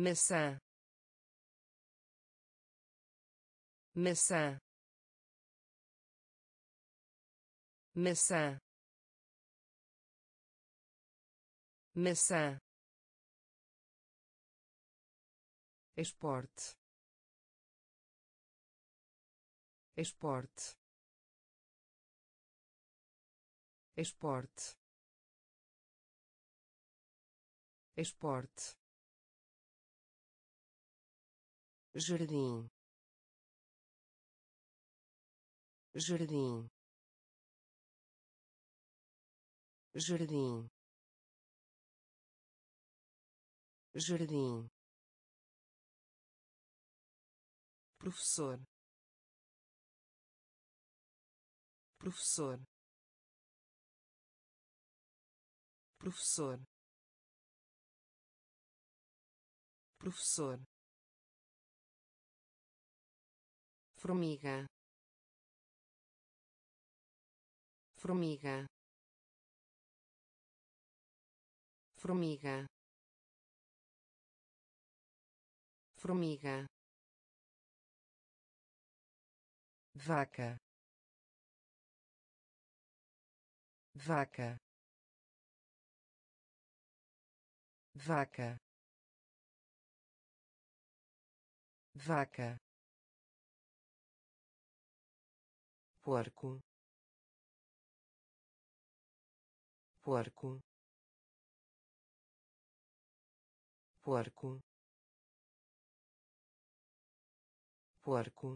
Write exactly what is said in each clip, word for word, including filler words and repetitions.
maçã, maçã, maçã, maçã, esporte, esporte, esporte, esporte, jardim, jardim, jardim, jardim, professor, professor, professor, professor, formiga, formiga, formiga, formiga, vaca, vaca, vaca, vaca, porco, porco, porco, porco,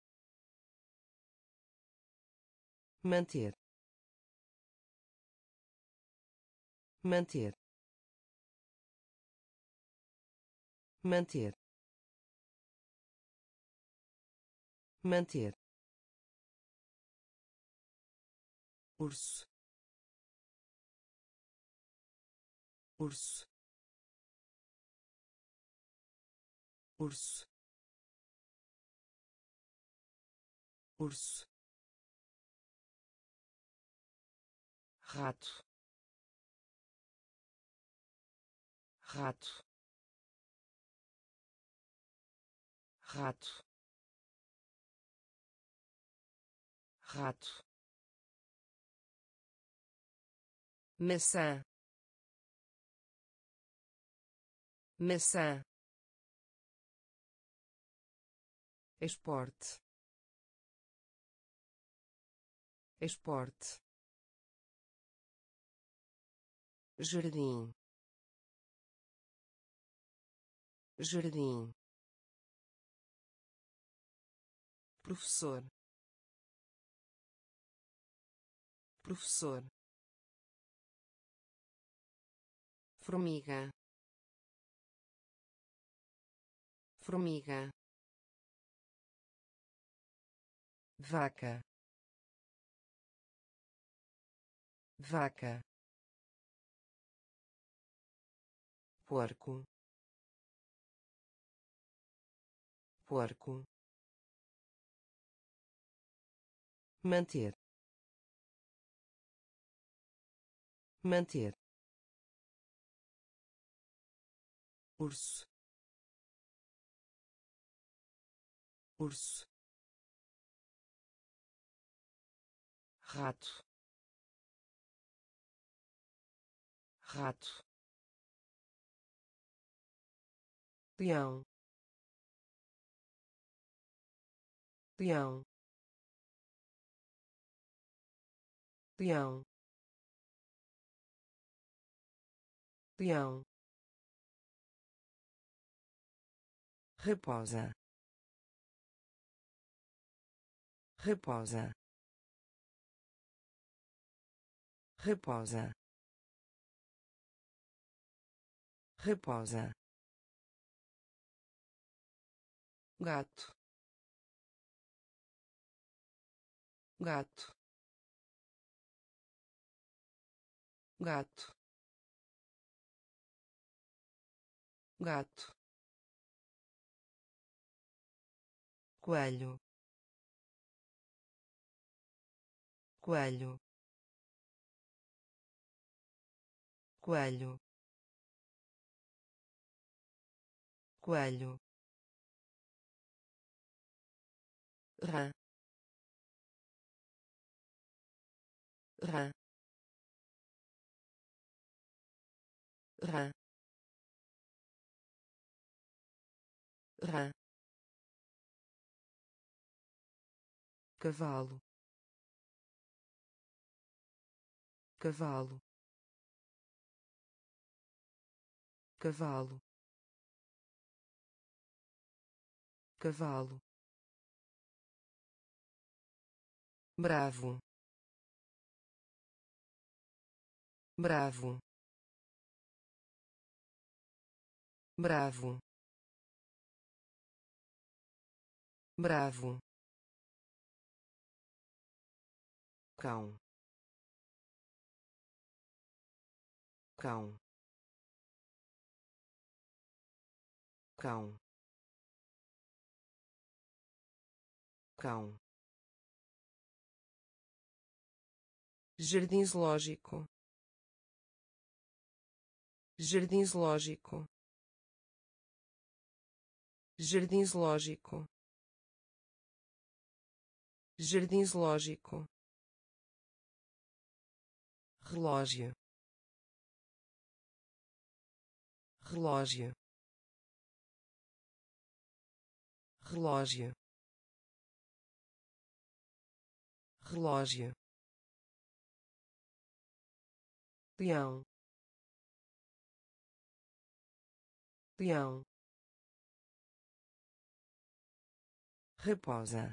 manter, manter, manter, manter, urso, urso, urso, urso, rato, rato, rato, rato, maçã, maçã, esporte, esporte, jardim, jardim, professor, professor, formiga, formiga, vaca, vaca, porco, porco, manter, manter, urso, urso, rato, rato, leão, leão, leão, leão, reposa, reposa, reposa, reposa, gato, gato, gato, gato, coelho, coelho, coelho, coelho, rã, rã, rã, rã, cavalo, cavalo, cavalo, cavalo, bravo, bravo, bravo, bravo, cão, cão, cão, cão, jardim zoológico, jardim zoológico, jardim zoológico, jardim zoológico, relógio, relógio, relógio, relógio, leão, leão, reposa,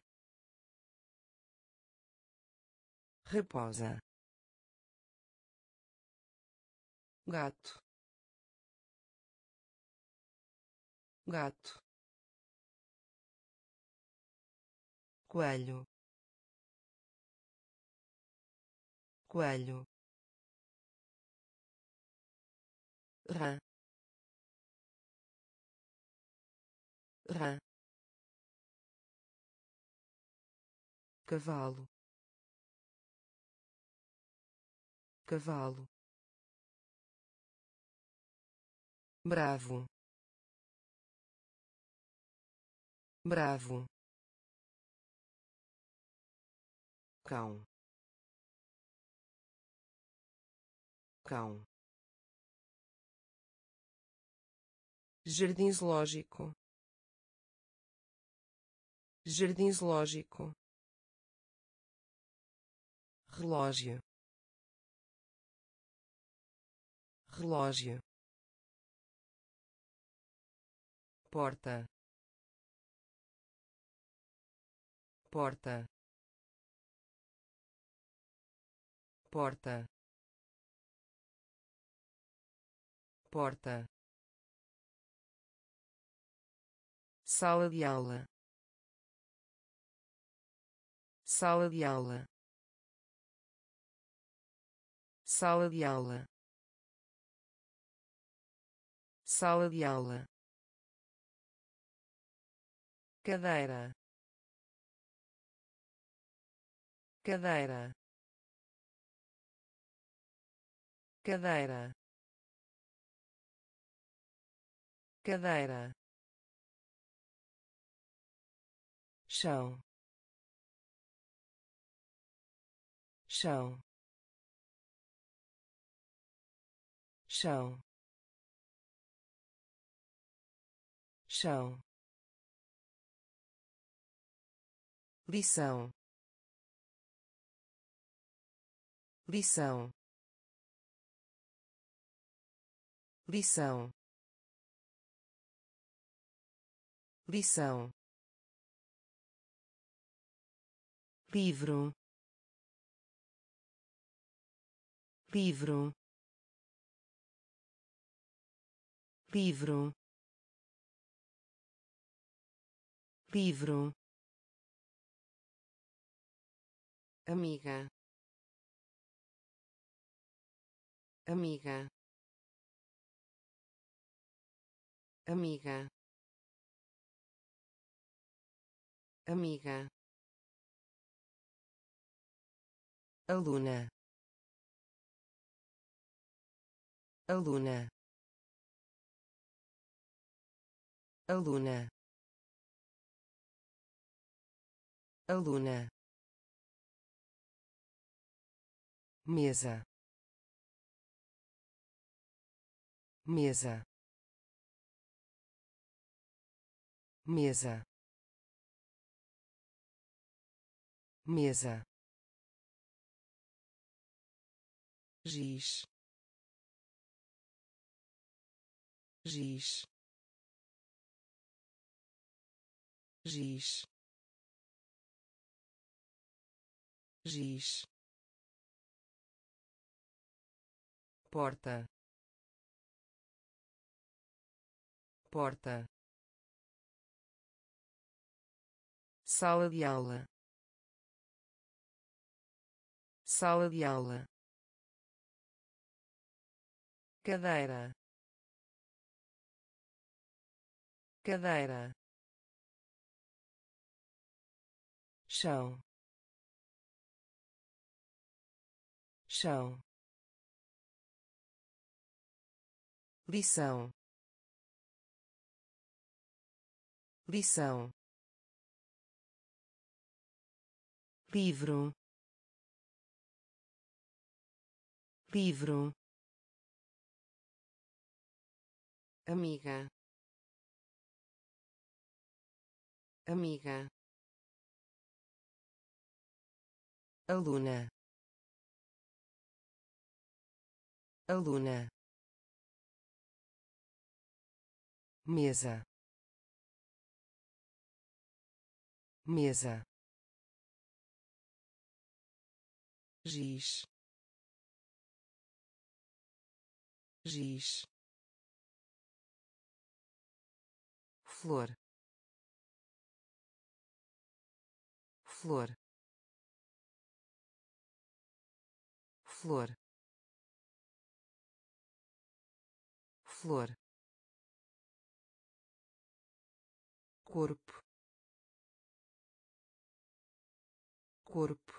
reposa, gato, gato, coelho, coelho, rã, rã, cavalo, cavalo, bravo, bravo, cão, cão, jardim zoológico, jardim zoológico, relógio, relógio, porta, porta, porta, porta, sala de aula, sala de aula, sala de aula, sala de aula, cadeira, cadeira, cadeira, cadeira, chão, chão, chão, chão, lição, lição, lição, lição, livro, livro, livro, livro, amiga, amiga, amiga, amiga, aluna, aluna, aluna, aluna, mesa, mesa, mesa, mesa, giz, giz, giz, giz, porta, porta, sala de aula, sala de aula, cadeira, cadeira, chão, chão, lição, lição, livro, livro, amiga, amiga, aluna, aluna, mesa, mesa, giz, giz, flor, flor, flor, flor, corpo, corpo,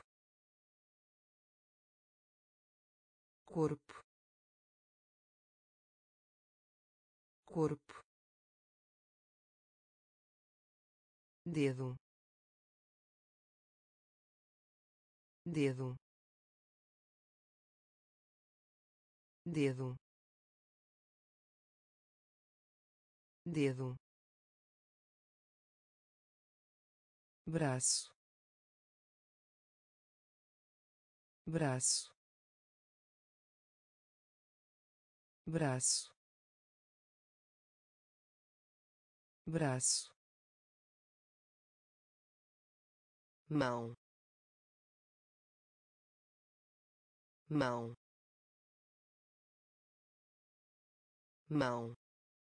corpo, corpo, dedo, dedo, dedo, dedo, braço, braço, braço, braço, mão, mão, mão,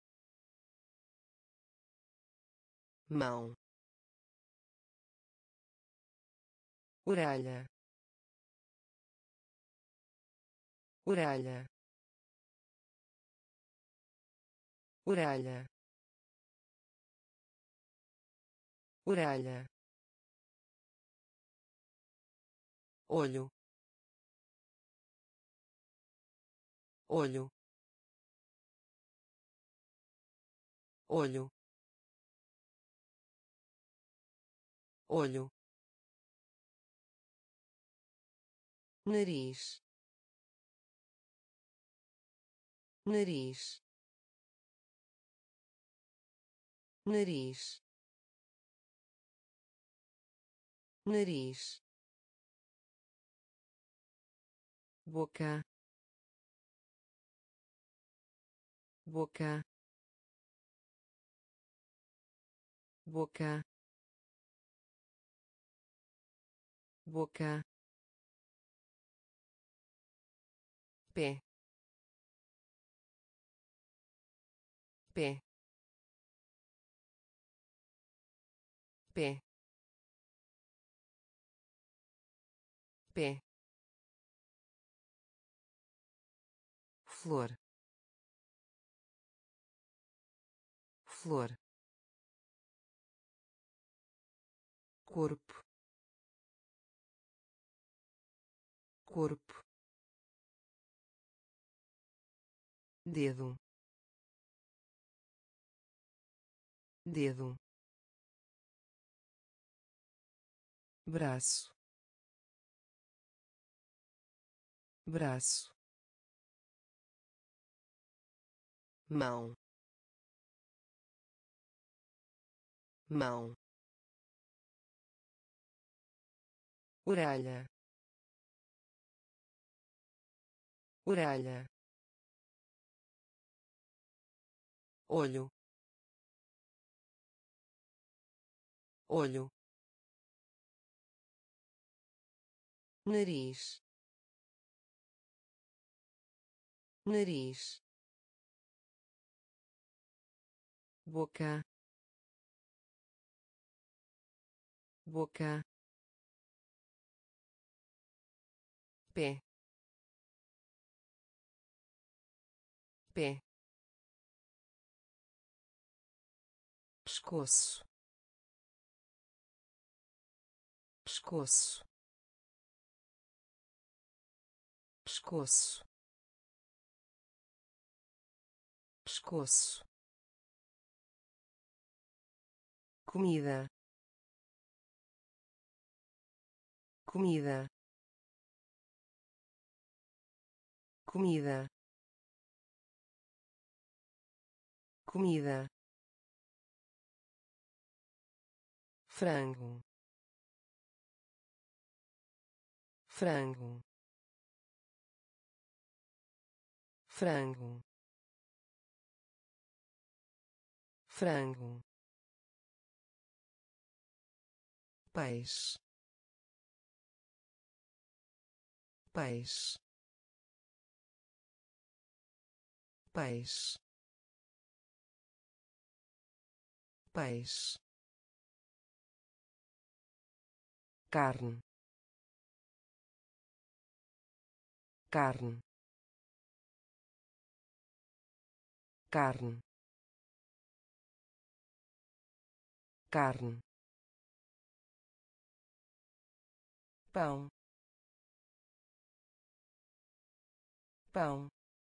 mão, orelha, orelha, orelha, orelha, olho, olho, olho, olho, nariz, nariz, nariz, nariz, boca, boca, boca, boca, pé, pé, pé, pé, flor, flor, corpo, corpo, dedo, dedo, braço, braço, mão, mão, orelha, orelha, olho, olho, nariz, nariz, boca, boca, pé, pé, pescoço, pescoço, pescoço, pescoço, comida, comida, comida, comida, frango, frango, frango, frango, peixe, peixe, peixe, peixe, carne, carne, carne, carne, pão, pão,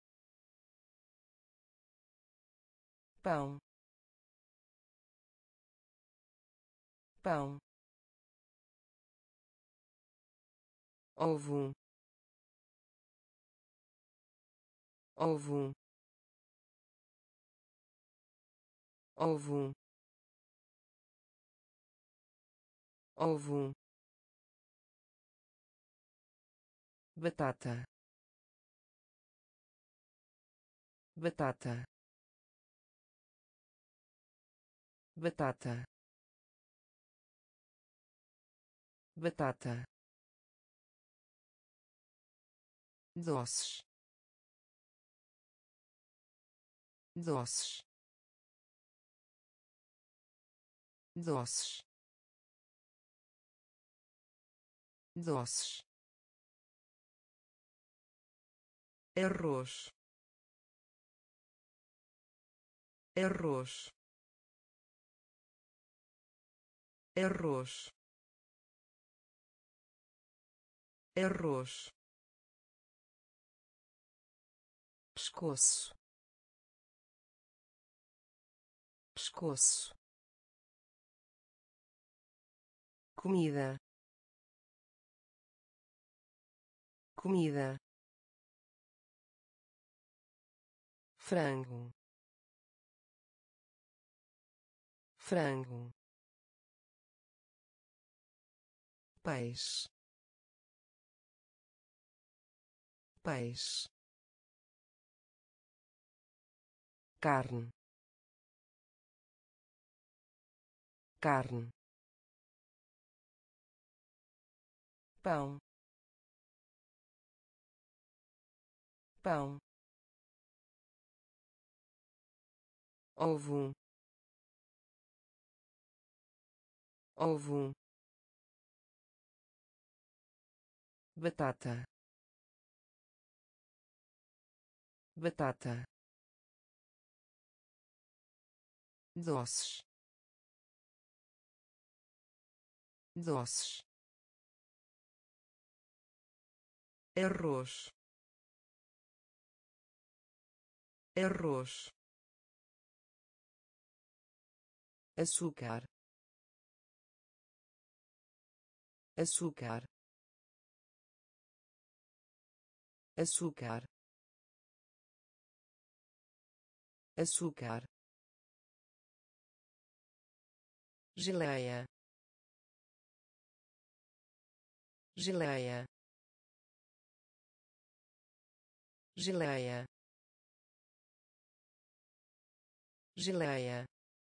pão, pão, ovo, ovo, ovo, ovo, batata, batata, batata, batata, doces, doces, doces, doces, arroz, arroz, arroz, arroz, pescoço, pescoço, comida, comida, frango, frango, peixe, peixe, carne, carne, pão, pão, ovo, ovo, batata, batata, doces, doces, arroz, arroz, açúcar, açúcar, açúcar, açúcar, geleia, geleia, geleia, geleia,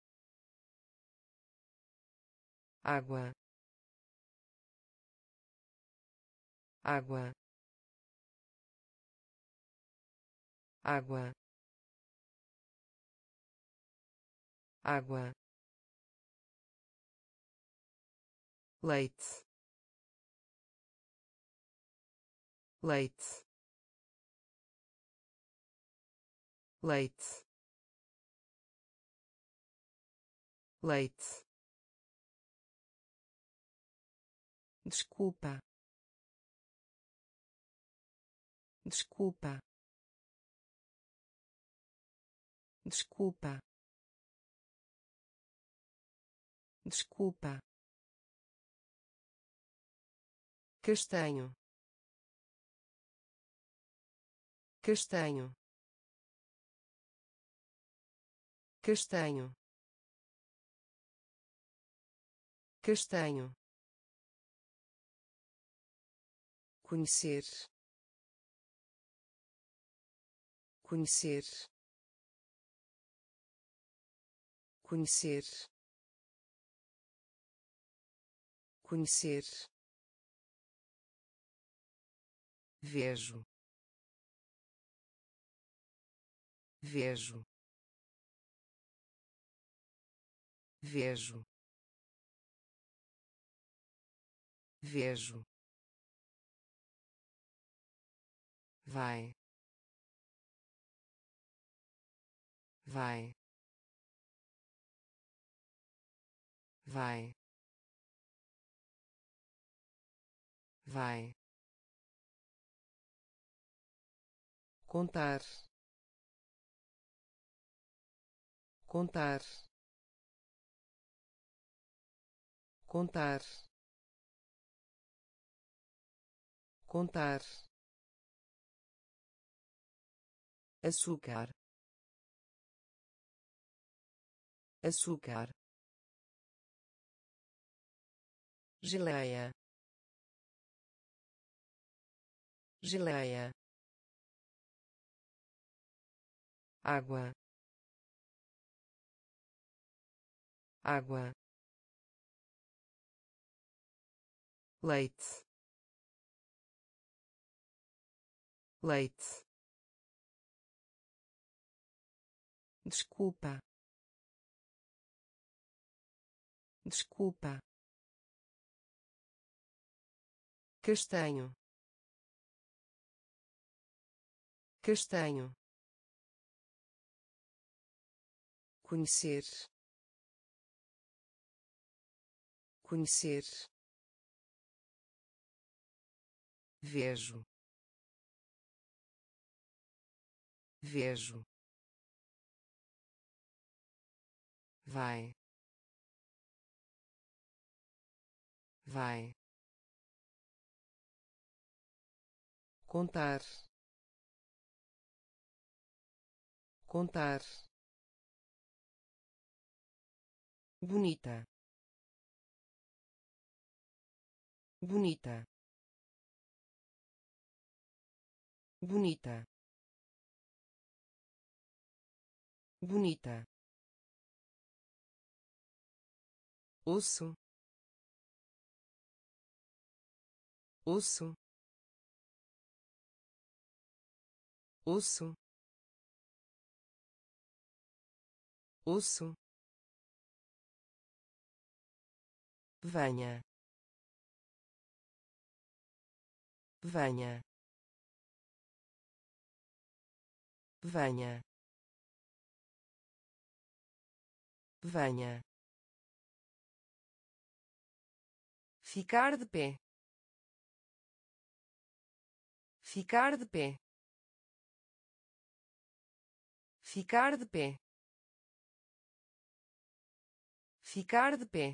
água, água, água, água, leite, leite, leite, leite, desculpa, desculpa, desculpa, desculpa, castanho, castanho, castanho, castanho, conhecer, conhecer, conhecer, conhecer, vejo, vejo, vejo, vejo, vai, vai, vai, vai, contar, contar, contar, contar, açúcar, açúcar, geleia, geleia, água, água, leite, leite, desculpa, desculpa, castanho, castanho, conhecer, conhecer, vejo, vejo, vai, vai, contar, contar, bonita, bonita, bonita, bonita, osso, osso, osso, osso, venha, venha, venha, venha, ficar de pé, ficar de pé, ficar de pé, Ficar de pé.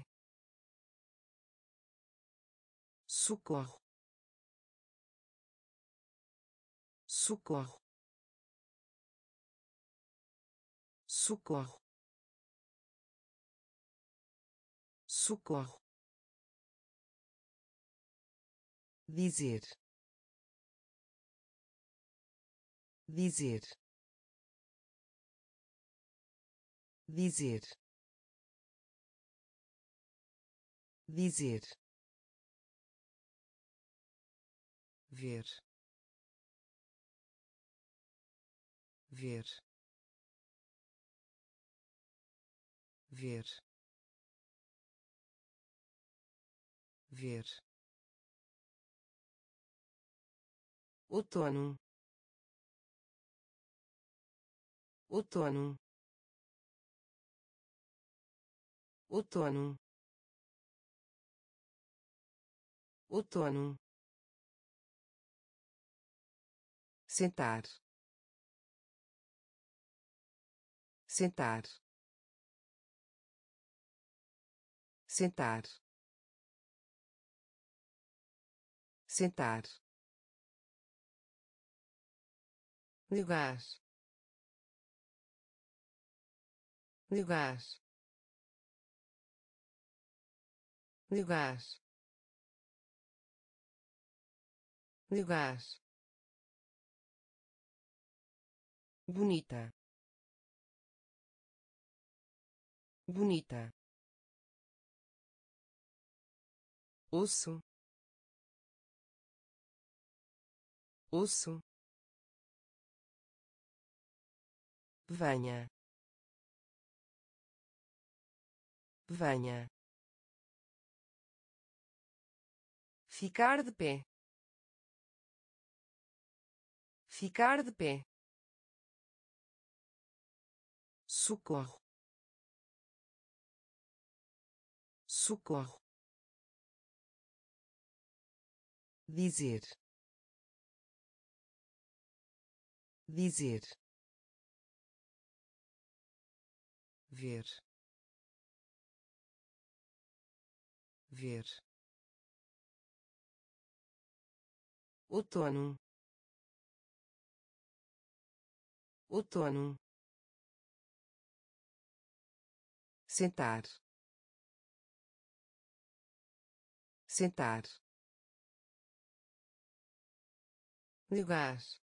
Socorro. Socorro. Socorro. Socorro. Dizer. Dizer. Dizer. Dizer. Ver. Ver. Ver. Ver. Outono. Outono. Outono. Outono. Sentar. Sentar. Sentar. Sentar. Lugar. Lugar. Lugar. Lugar. Bonita. Bonita. Osso. Osso. Venha. Venha. Ficar de pé. Ficar de pé. Socorro. Socorro. Dizer. Dizer. Ver. Ver. Outono. Outono. Sentar. Sentar. Lugar.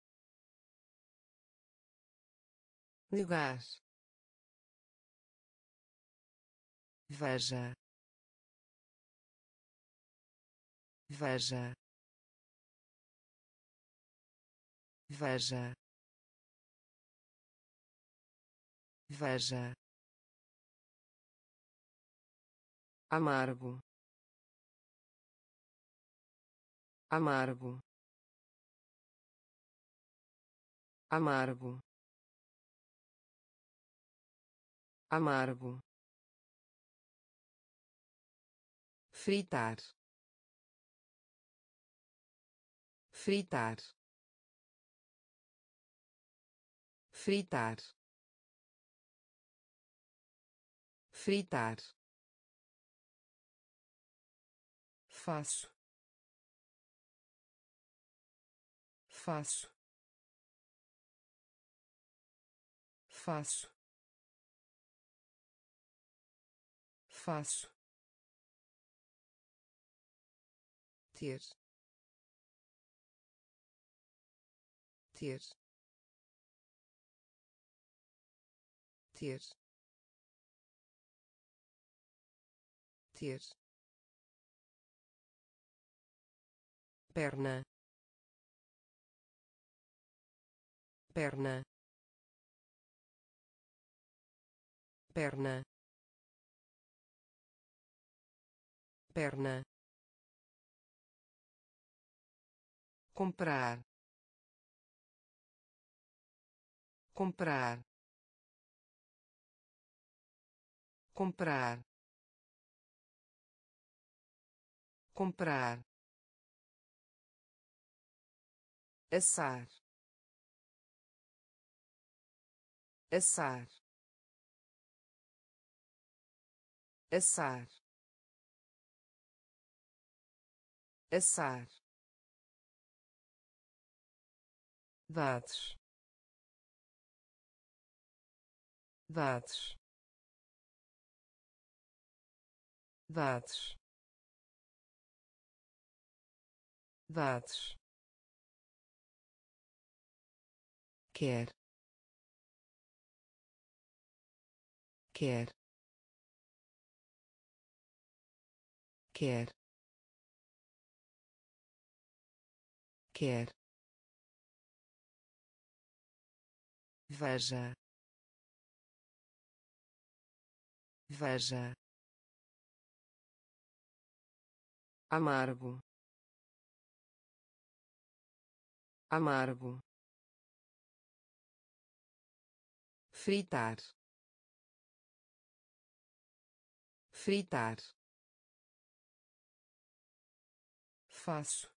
Lugar. Veja. Veja. Veja. Veja. Amargo. Amargo. Amargo. Amargo. Fritar. Fritar. Fritar. Fritar. Faço. Faço. Faço. Faço. Ter. Ter. Ter. Ter. Perna. Perna. Perna. Perna. Comprar. Comprar. Comprar. Comprar. Assar. Assar. assar, assar, dados, dados, dados, dados, quer, quer, quer, quer, veja, veja, amargo, amargo, fritar, fritar, faço,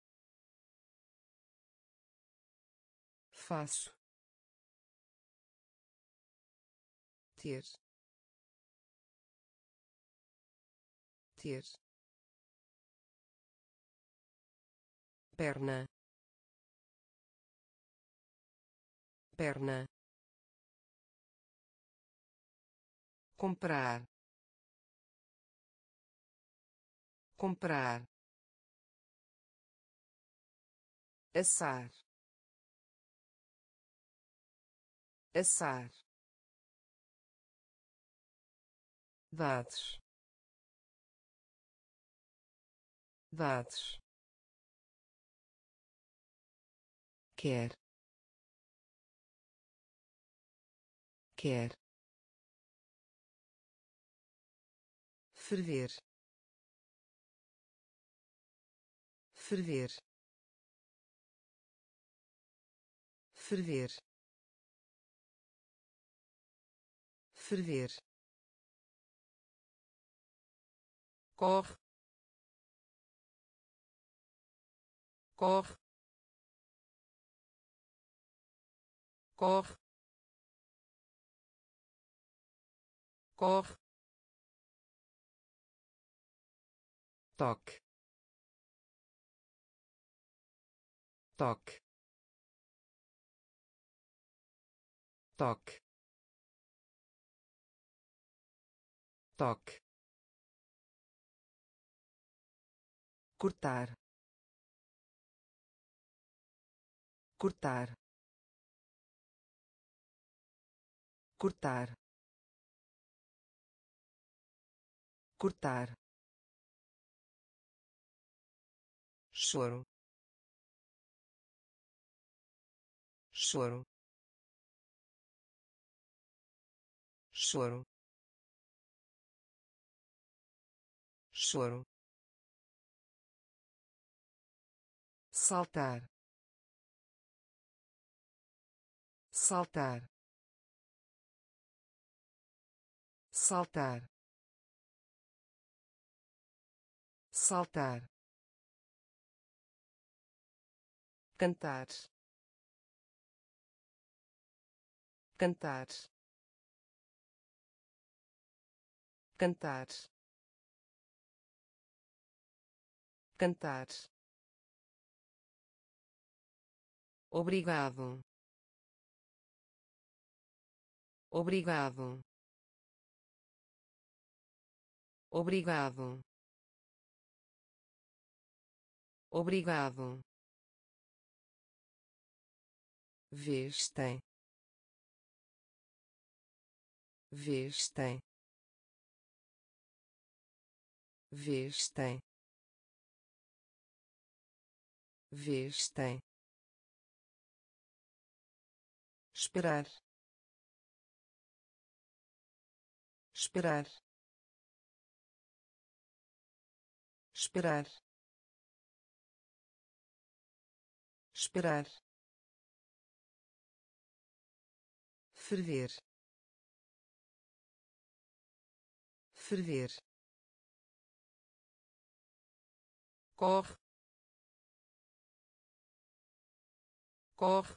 faço, ter, ter, perna, perna, comprar, comprar, assar, assar, dados, dados, quer, quer, ferver, ferver, ferver, ferver, corre, corre, corre, corre, toque, toque, toque, toque, cortar, cortar, cortar, cortar, choro, choro, choro, choro, saltar, saltar, saltar, saltar, cantar, cantar, cantar, cantar, obrigado, obrigado, obrigado, obrigado, vestem, vestem, vestem, vestem, esperar, esperar, esperar, esperar, ferver, ferver, corre, corre,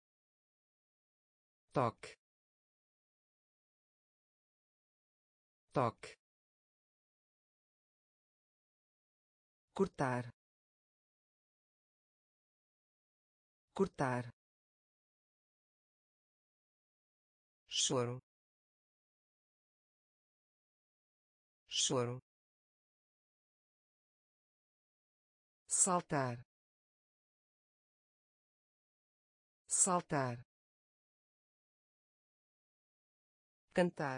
toque, toque, cortar, cortar, choro, choro, saltar, saltar, cantar,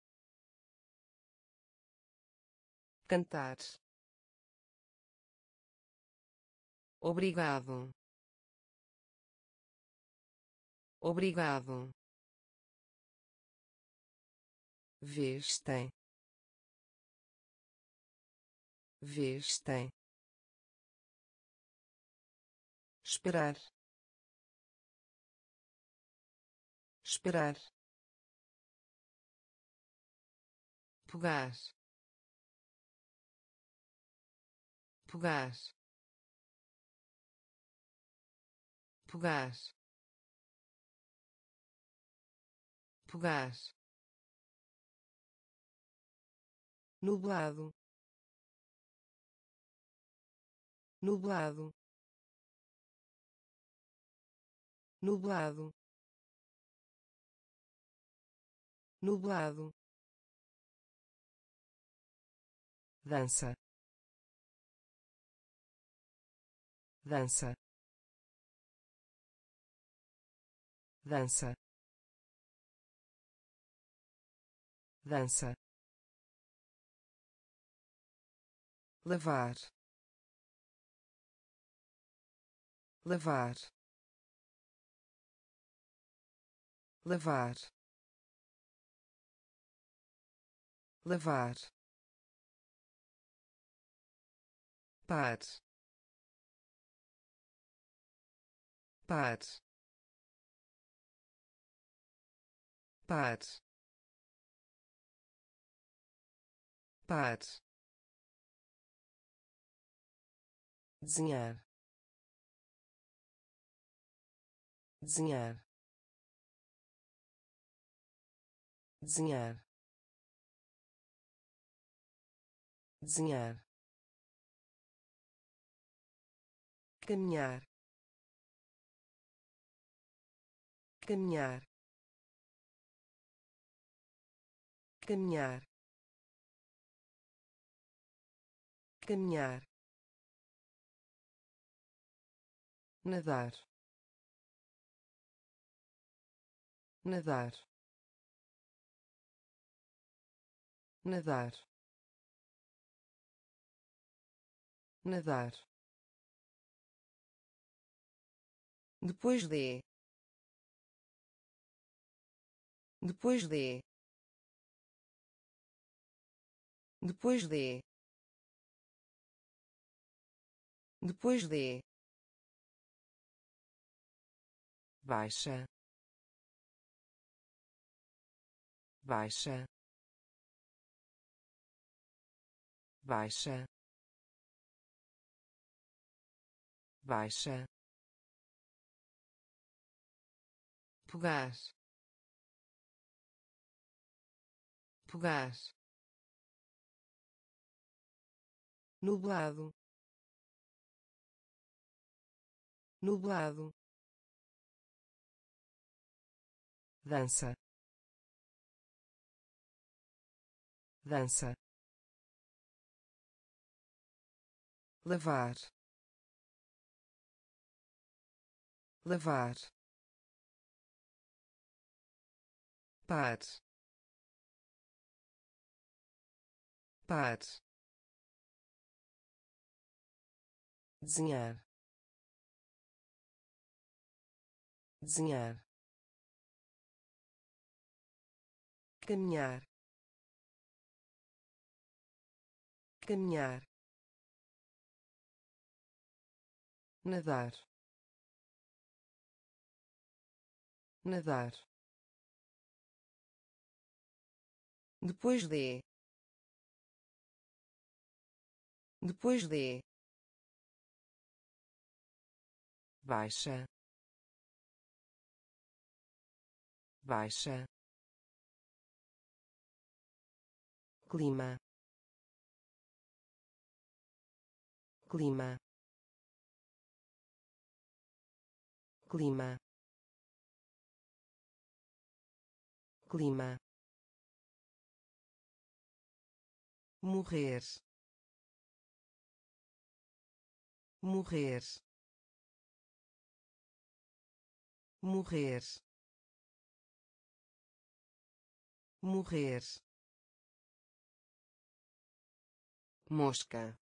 cantar, obrigado, obrigado, vestem, vestem, esperar, esperar, pegar, pegar, pegar, pegar, nublado, nublado, nublado, nublado, dança, dança, dança, dança, lavar, lavar, lavar, lavar, par, par, par, par, desenhar, desenhar, desenhar, desenhar, caminhar, caminhar, caminhar, caminhar, nadar, nadar, nadar, nadar, depois de, depois de, depois de, depois de, baixa, baixa, baixa, baixa, pegar, pegar, nublado, nublado, dança, dança, lavar, lavar, par, par, desenhar, desenhar, caminhar, caminhar, nadar, nadar, depois de, depois de, baixa, baixa, clima, clima, clima, clima, morrer, morrer, morrer, morrer, mosca,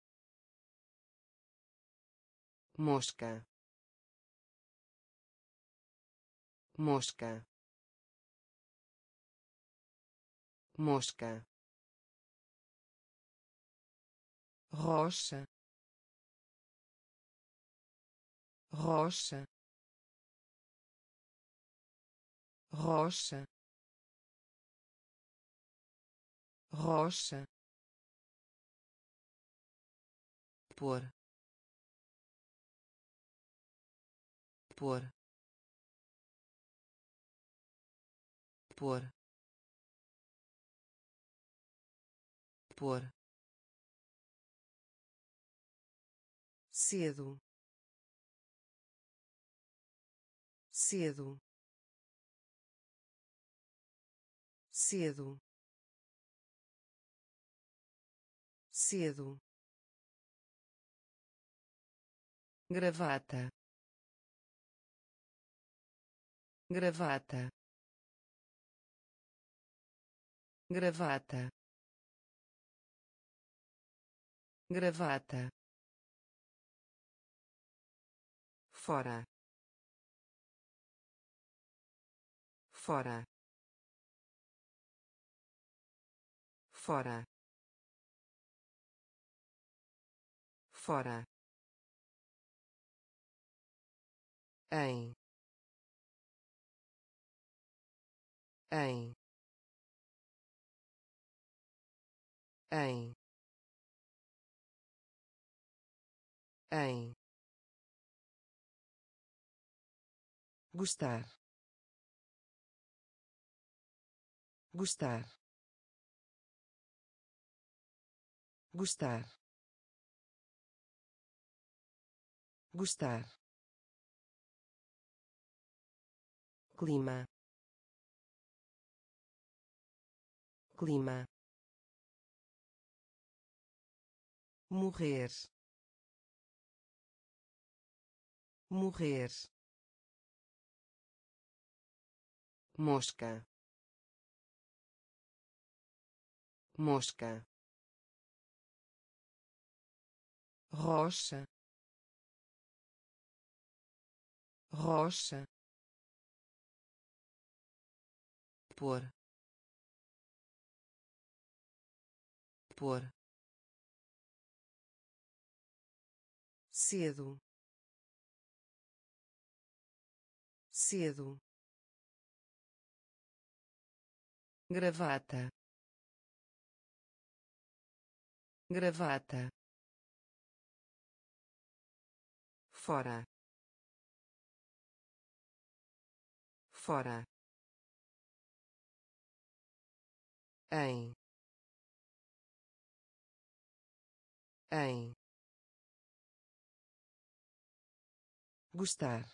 mosca, mosca, mosca, rocha, rocha, rocha, rocha, por, por, por, por, cedo, cedo, cedo, cedo, gravata, gravata, gravata, gravata, fora, fora, fora, fora, em, em, em, em, gostar, gostar, gostar, gostar, clima, clima, morrer, morrer, mosca, mosca, rocha, rocha, por, por, cedo, cedo, gravata, gravata, fora, fora, em, em, gostar,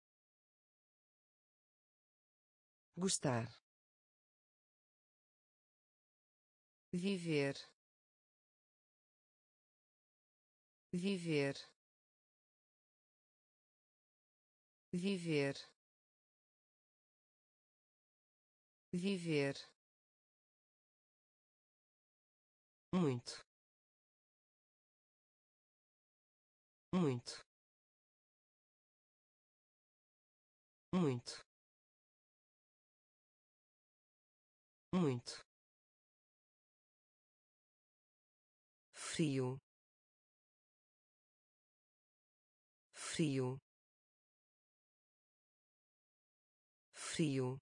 gostar, viver, viver, viver, viver, muito, muito, muito, muito, frio, frio, frio,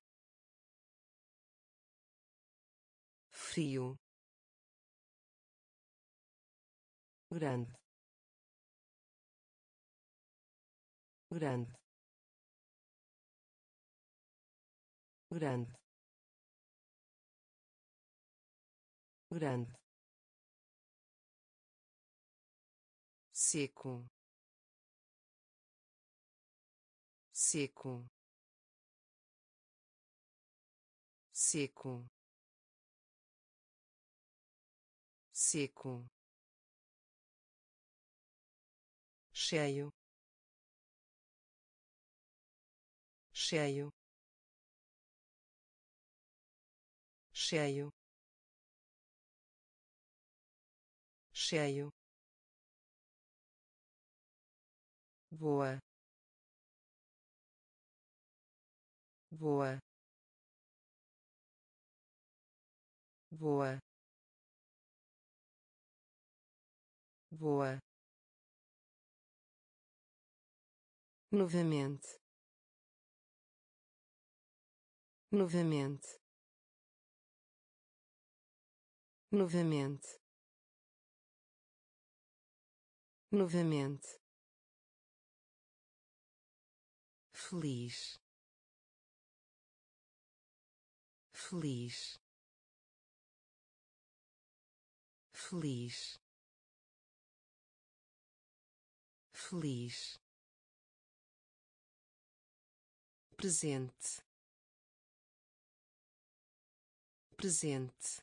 frio, grande, grande, grande, grande, seco, seco, seco, seco, cheio, cheio, cheio, cheio, boa, boa, boa, boa, novamente, novamente, novamente, novamente, feliz, feliz, feliz, feliz, presente, presente,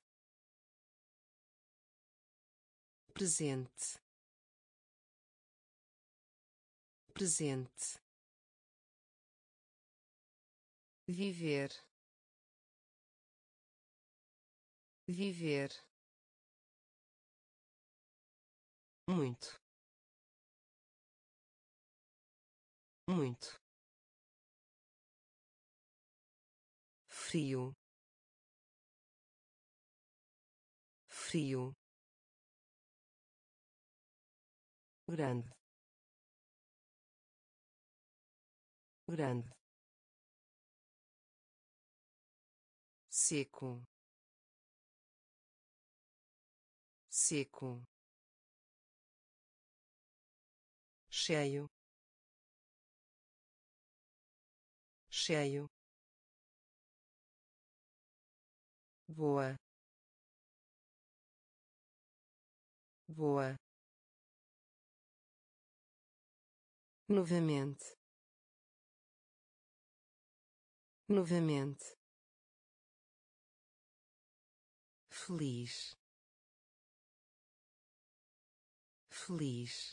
presente, presente, viver, viver, muito, muito, frio, frio, grande, grande, seco, seco, cheio, cheio, boa, boa, novamente, novamente, feliz, feliz,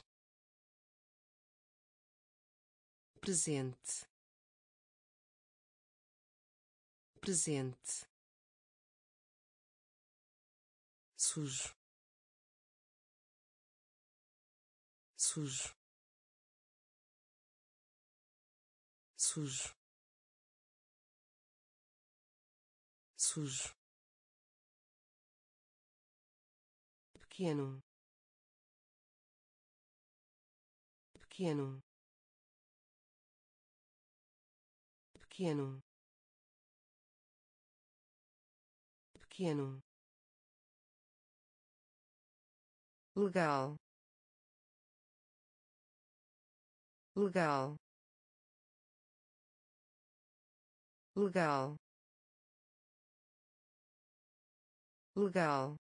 presente, presente, sujo, sujo, sujo, sujo, pequeno, pequeno, pequeno, pequeno, legal, legal, legal, legal,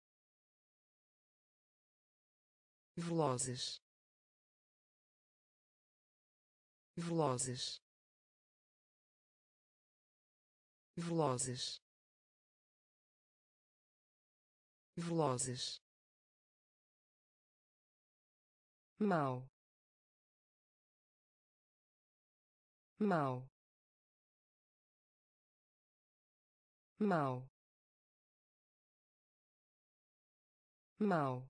velozes, velozes, velozes, velozes, mau, mau, mau, mau,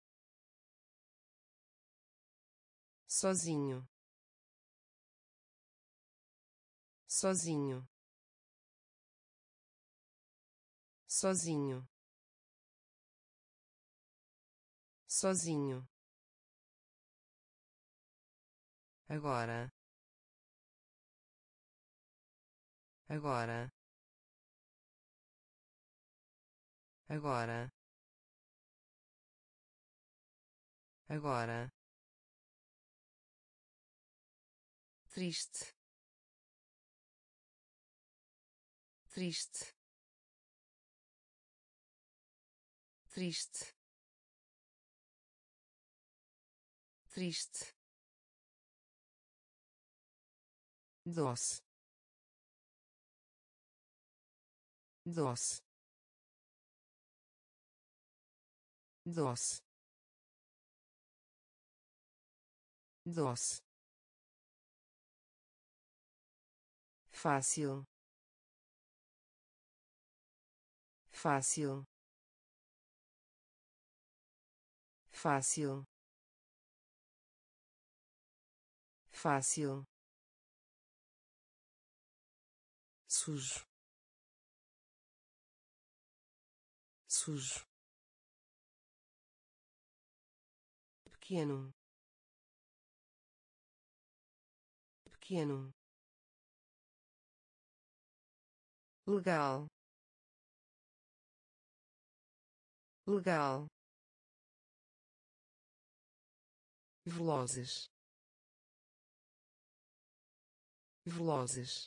sozinho, sozinho, sozinho, sozinho, agora, agora, agora, agora, triste, triste, triste, triste, doce, doce, doce, doce, fácil, fácil, fácil, fácil, sujo, sujo, pequeno, pequeno, legal, legal, velozes, velozes,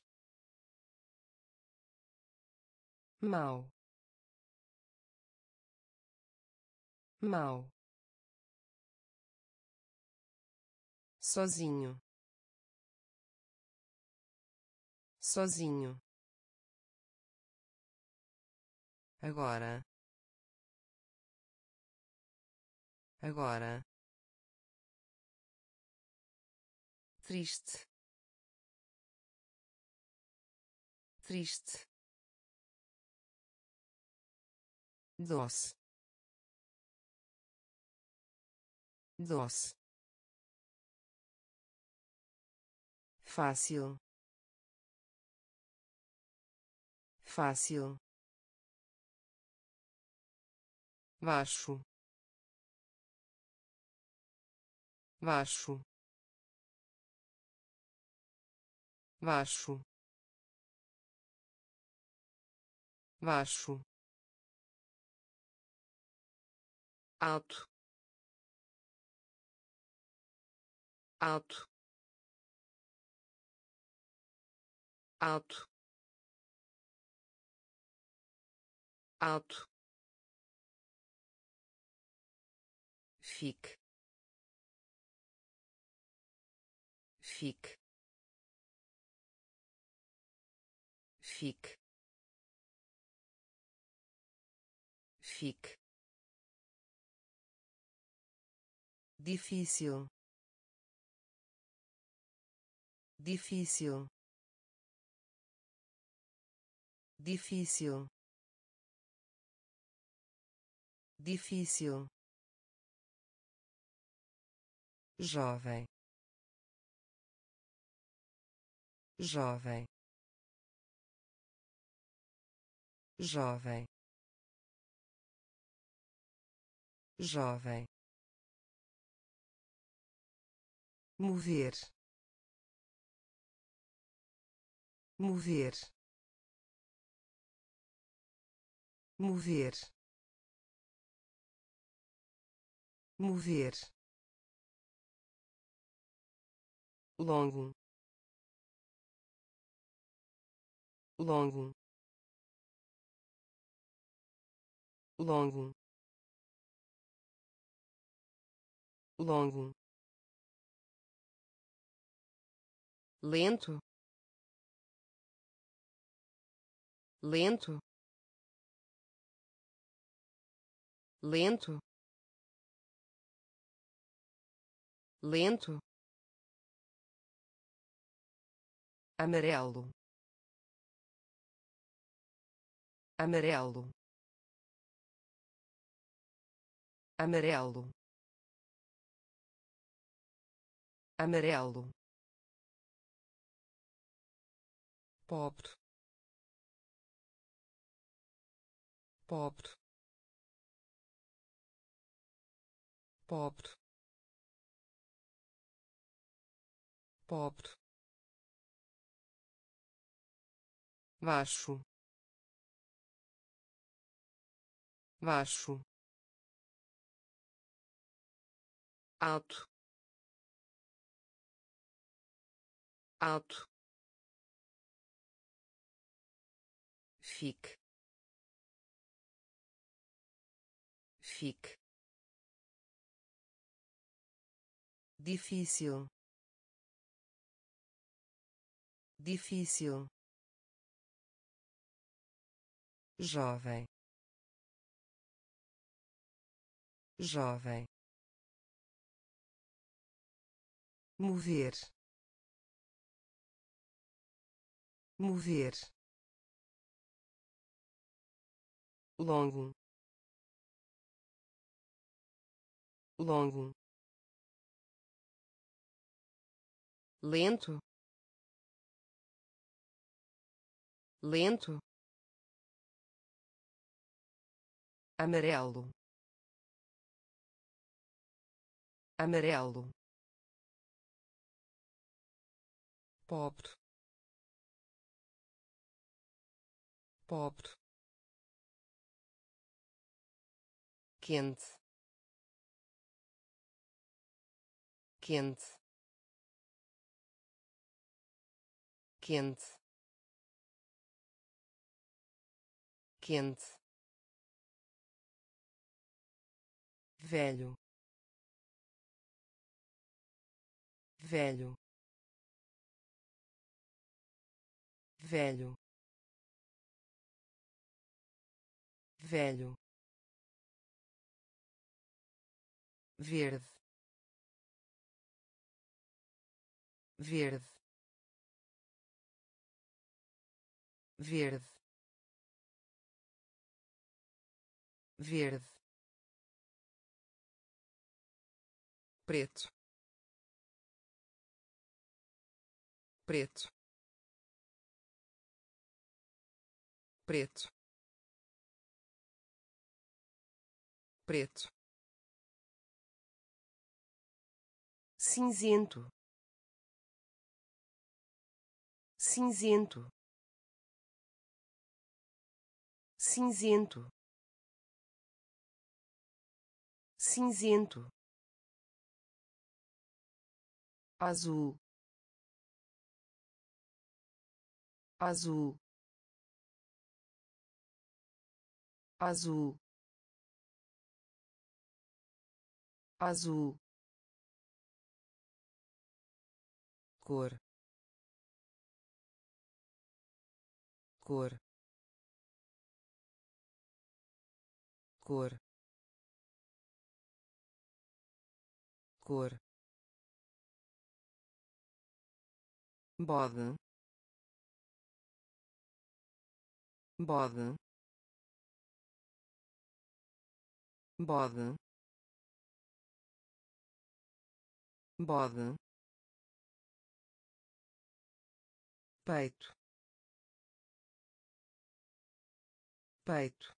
mau, mau, sozinho, sozinho, agora, agora, triste, triste, doce, doce, fácil, fácil, baixo, baixo, baixo, baixo, alto, alto, alto, alto, fique, fique, fique, fique, difícil, difícil, difícil, difícil, jovem, jovem, jovem, jovem, mover, mover, mover, mover, longo, longo, longo, longo, lento, lento, lento, lento, amarelo, amarelo, amarelo, amarelo, pobre, pobre, pobre, pobre, baixo, baixo, alto, alto, fique, fique, difícil, difícil, jovem, jovem, mover, mover, longo, longo, lento, lento, amarelo, amarelo, pobre, pobre, quente, quente, quente, quente, velho, velho, velho, velho, verde, verde, verde, verde, preto, preto, preto, preto, cinzento, cinzento, cinzento, cinzento, azul, azul, azul, azul, cor, cor, cor, cor, bode, bode, bode, bode, peito, peito,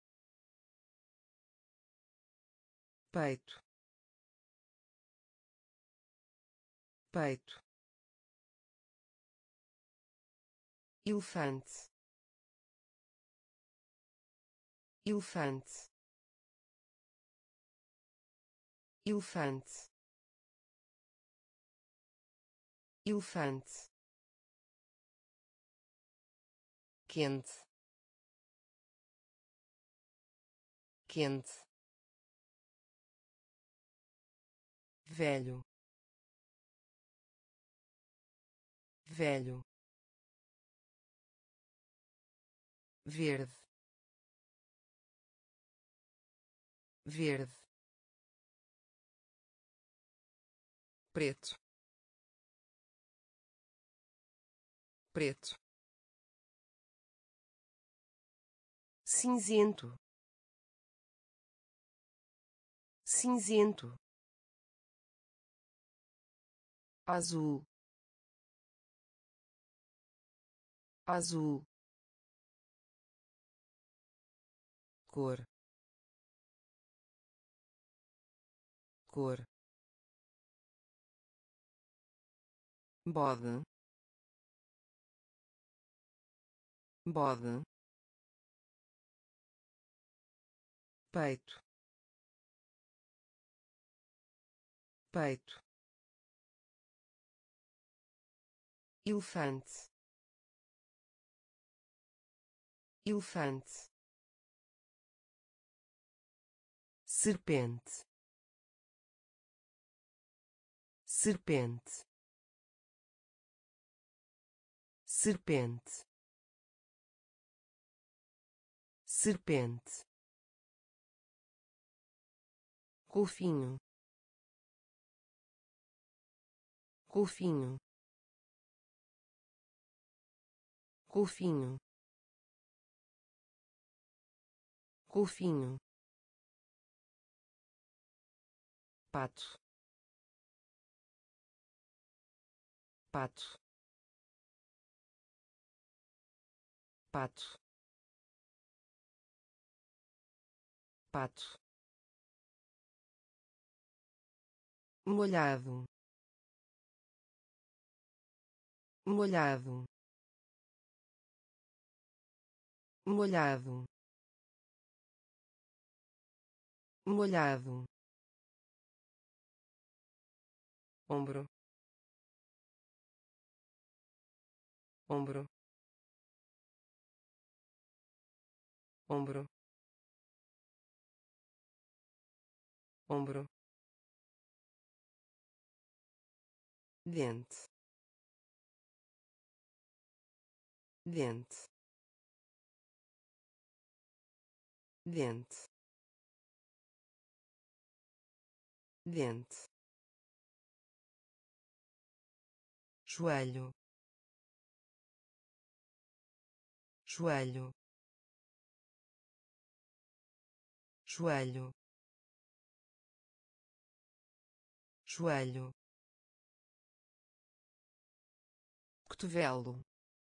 peito, peito, elefante, elefante, elefante, elefante, quente, quente, velho, velho, verde, verde, preto, preto, cinzento, cinzento, azul, azul, cor, cor, bode, bode, peito, peito, elefante, elefante, serpente, serpente, serpente, serpente, golfinho, golfinho, golfinho, golfinho, pato, pato, pato, pato, molhado, molhado, molhado, molhado, ombro, ombro, ombro, ombro, dente, dente, dente, dente, joelho, joelho, joelho, joelho, cotovelo,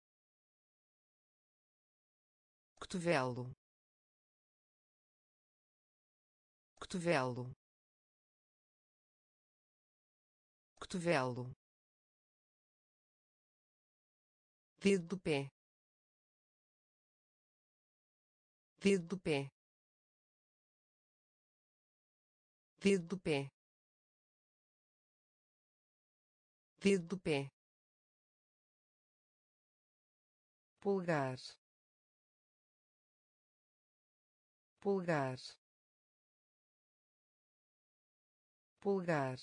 cotovelo, cotovelo, cotovelo, dedo do pé, dedo do pé, dedo do pé, dedo do pé, pulgar, pulgar, pulgar,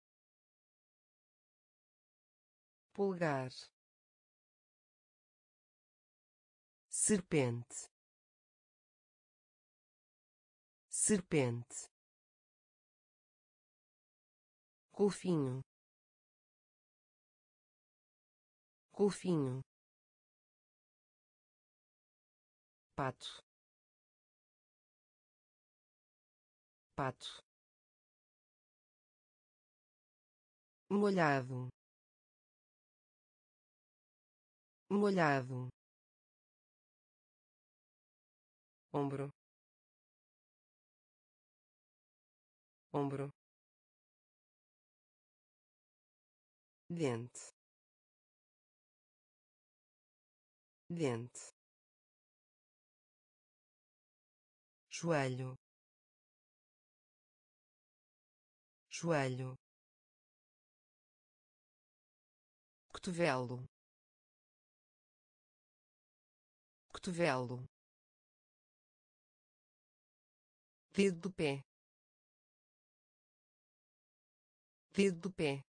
pulgar, serpente, serpente, golfinho, golfinho, pato, pato, molhado, molhado, ombro, ombro, dente, dente, joelho, joelho, cotovelo, cotovelo, dedo do pé, dedo do pé,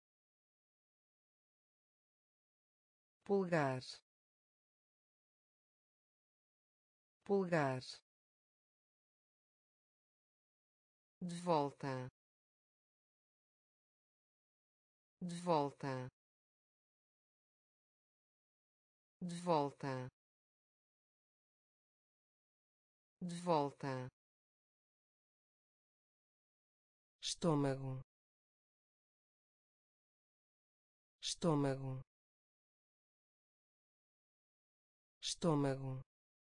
pulgar, pulgar, de volta, de volta, de volta, de volta, estômago, estômago, estômago,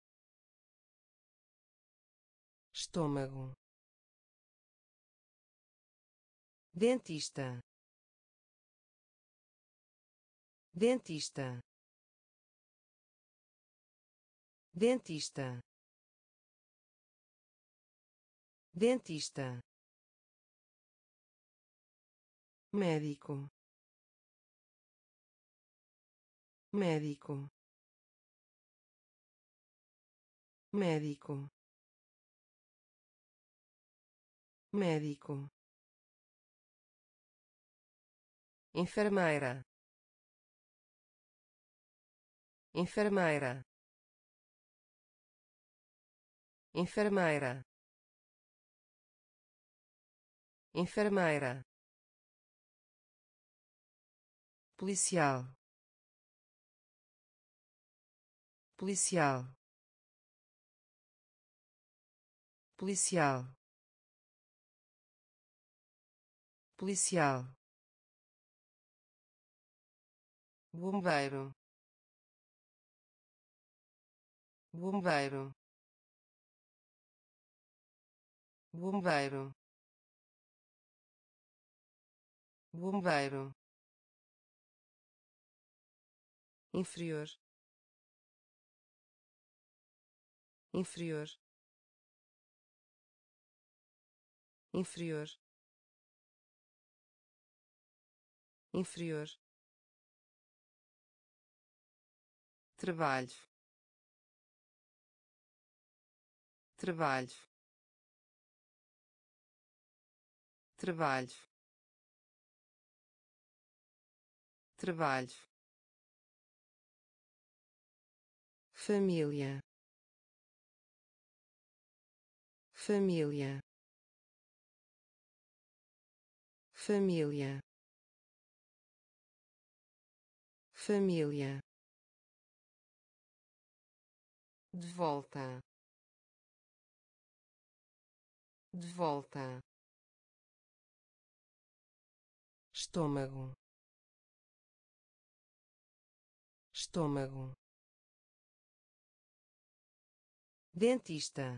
estômago, dentista, dentista, dentista, dentista, médico, médico, médico, médico, enfermeira, enfermeira, enfermeira, enfermeira, policial, policial, policial, policial, bombeiro, bombeiro, bombeiro, bombeiro, inferior, inferior, inferior, inferior, trabalho, trabalho, trabalho, trabalho, família, família, família, família, de volta, de volta, estômago, estômago, dentista,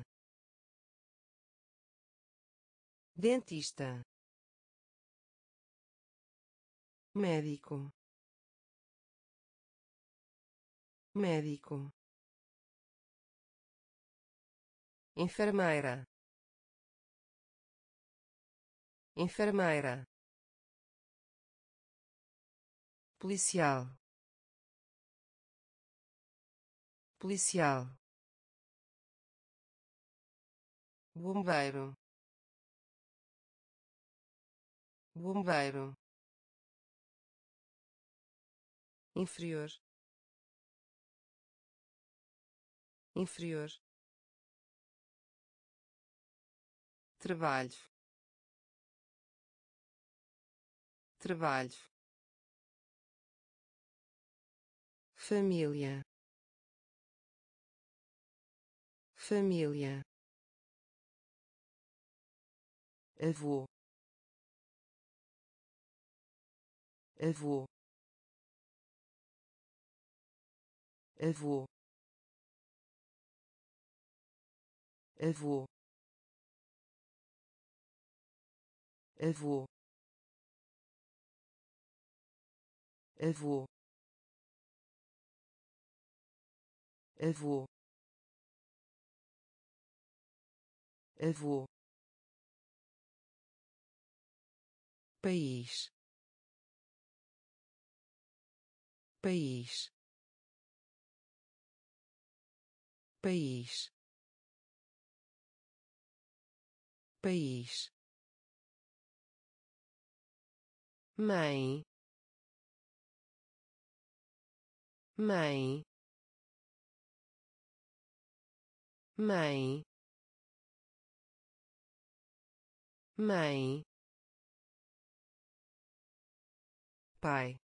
dentista, médico, médico, enfermeira, enfermeira, policial, policial, bombeiro, bombeiro, inferior, inferior, trabalho, trabalho, família, família, avô, avô, avô, avô, avô, avô, avô, avô, país, país, país, país, mãe, mãe, mãe, mãe, pai,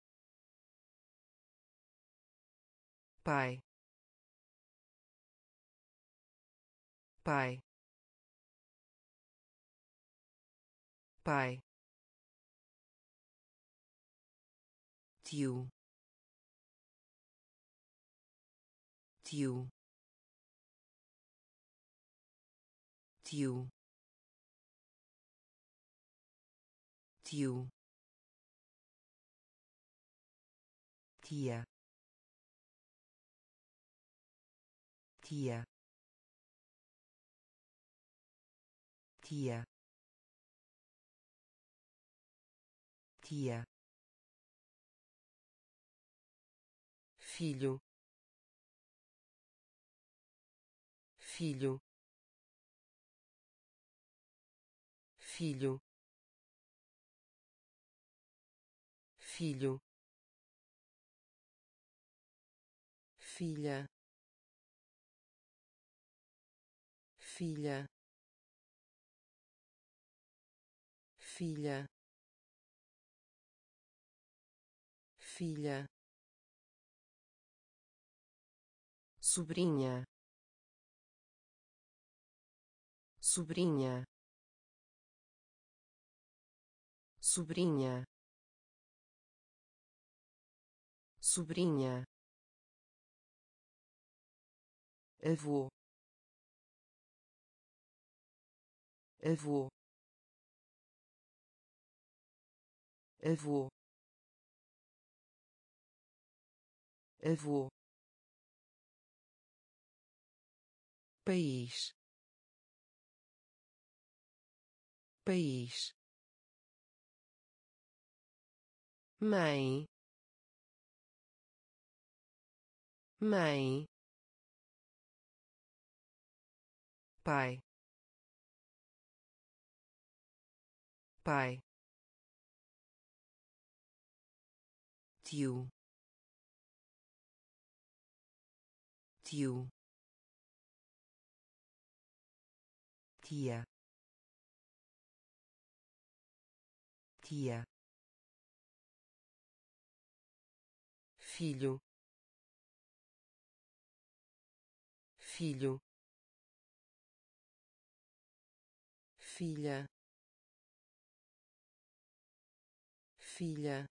pai, pai, pai, tio, tio, tio, tio, tia, tia, tia, tia, filho, filho, filho, filho, filha, filha, filha, filha, sobrinha, sobrinha, sobrinha, sobrinha, avô, avô, avô, avô, país, país, mãe, mãe, pai, pai, tio, tio, tia, tia, filho, filho, filha, filha,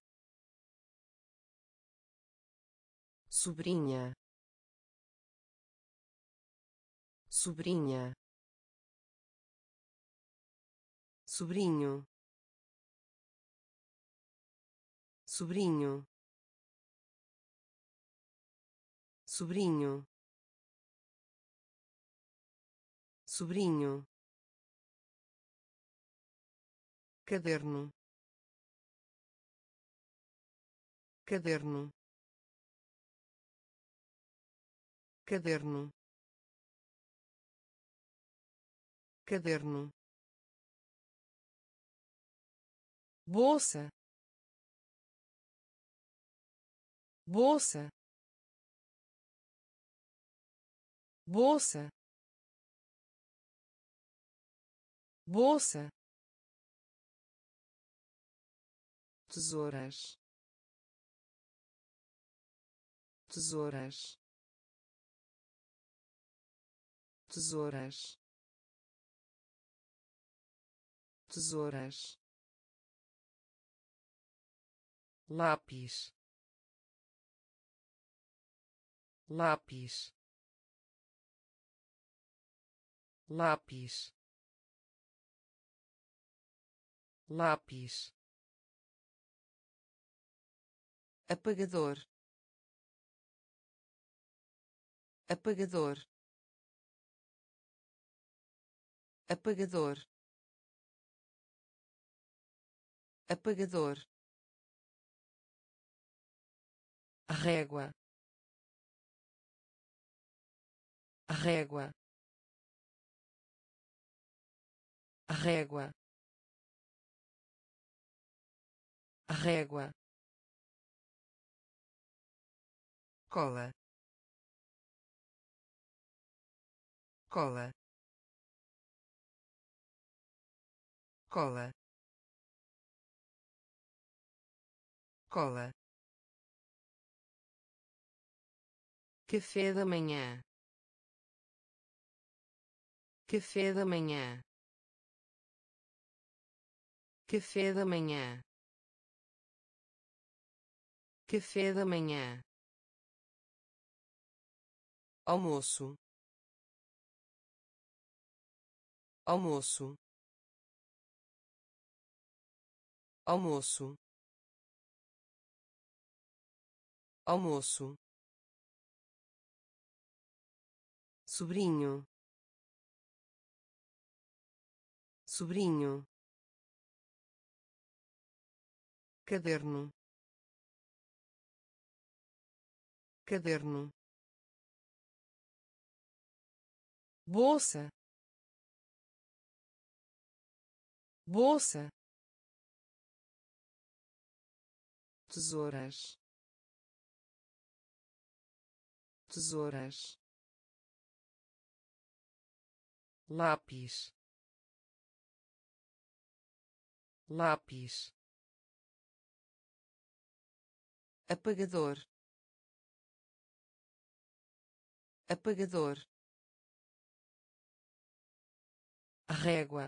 sobrinha, sobrinha, sobrinho, sobrinho, sobrinho, sobrinho, caderno, caderno, caderno, caderno, bolsa, bolsa, bolsa, bolsa, tesouras, tesouras, tesouras, tesouras, lápis, lápis, lápis, lápis, apagador, apagador, apagador, apagador, régua, régua, régua, régua, cola, cola, cola, cola, café da manhã, café da manhã, café da manhã, café da manhã, almoço, almoço, almoço, almoço, sobrinho, sobrinho, caderno, caderno, bolsa, bolsa, tesouras, tesouras, lápis, lápis, apagador, apagador, régua,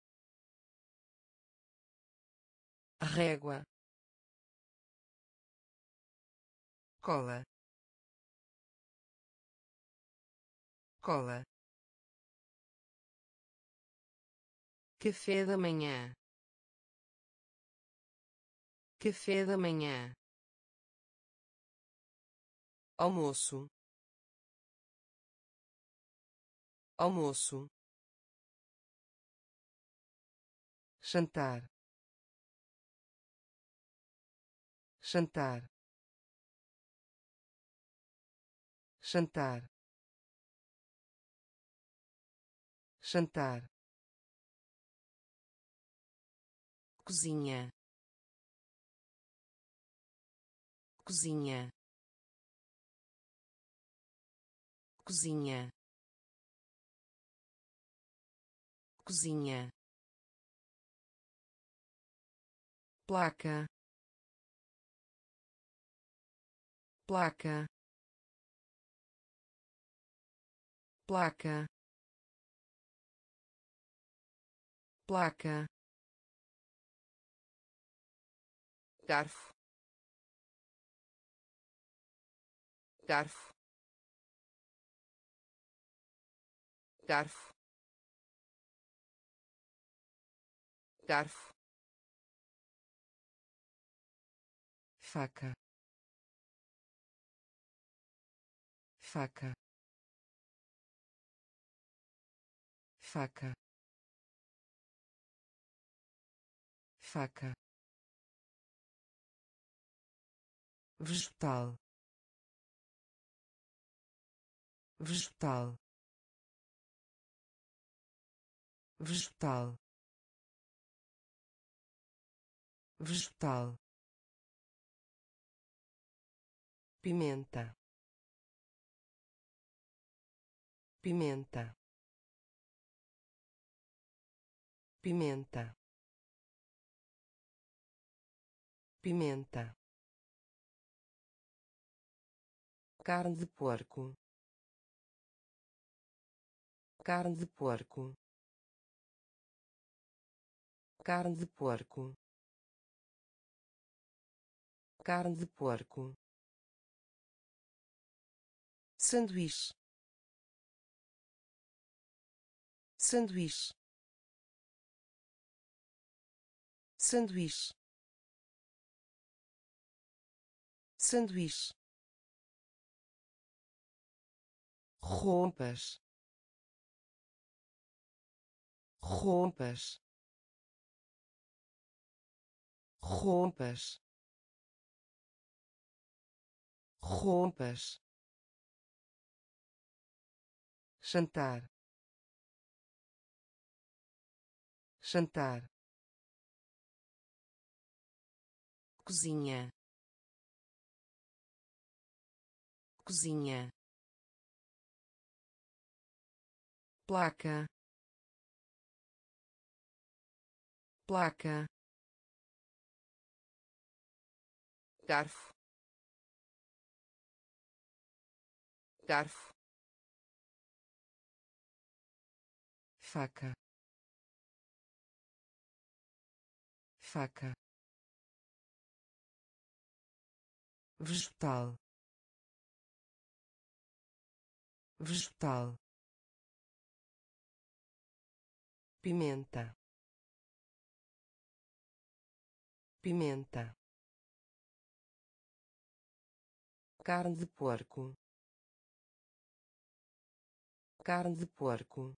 régua, cola, cola, café da manhã, café da manhã, almoço, almoço, jantar, jantar, jantar, jantar, cozinha, cozinha, cozinha, cozinha, placa, placa, placa, placa, garfo, garfo, garfo, garfo, faca, faca, faca, faca, vegetal, vegetal, vegetal, vegetal, pimenta, pimenta, pimenta, pimenta, carne de porco, carne de porco, carne de porco, carne de porco, sanduíche, sanduíche, sanduíche, sanduíche, roupas, roupas, roupas, roupas, jantar, jantar, cozinha, cozinha, placa, placa, garfo, garfo, faca, faca, vegetal, vegetal, pimenta, pimenta, carne de porco, carne de porco,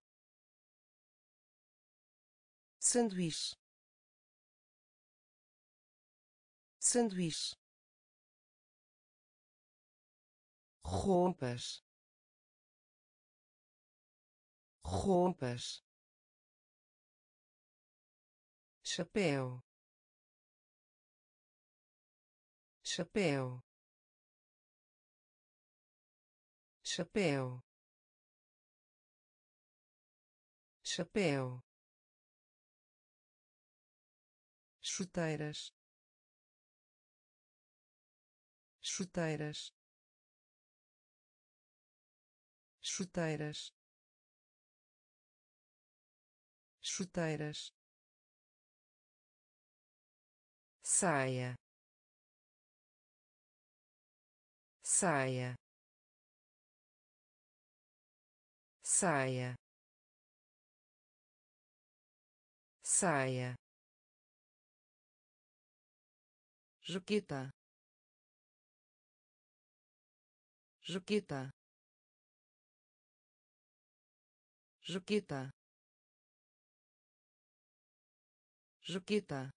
sanduíche, sanduíche, roupas, roupas, chapéu, chapéu, chapéu, chapéu, chuteiras, chuteiras, chuteiras, chuteiras, saia, saia, saia, saia, Juquita, Juquita, Juquita, Juquita,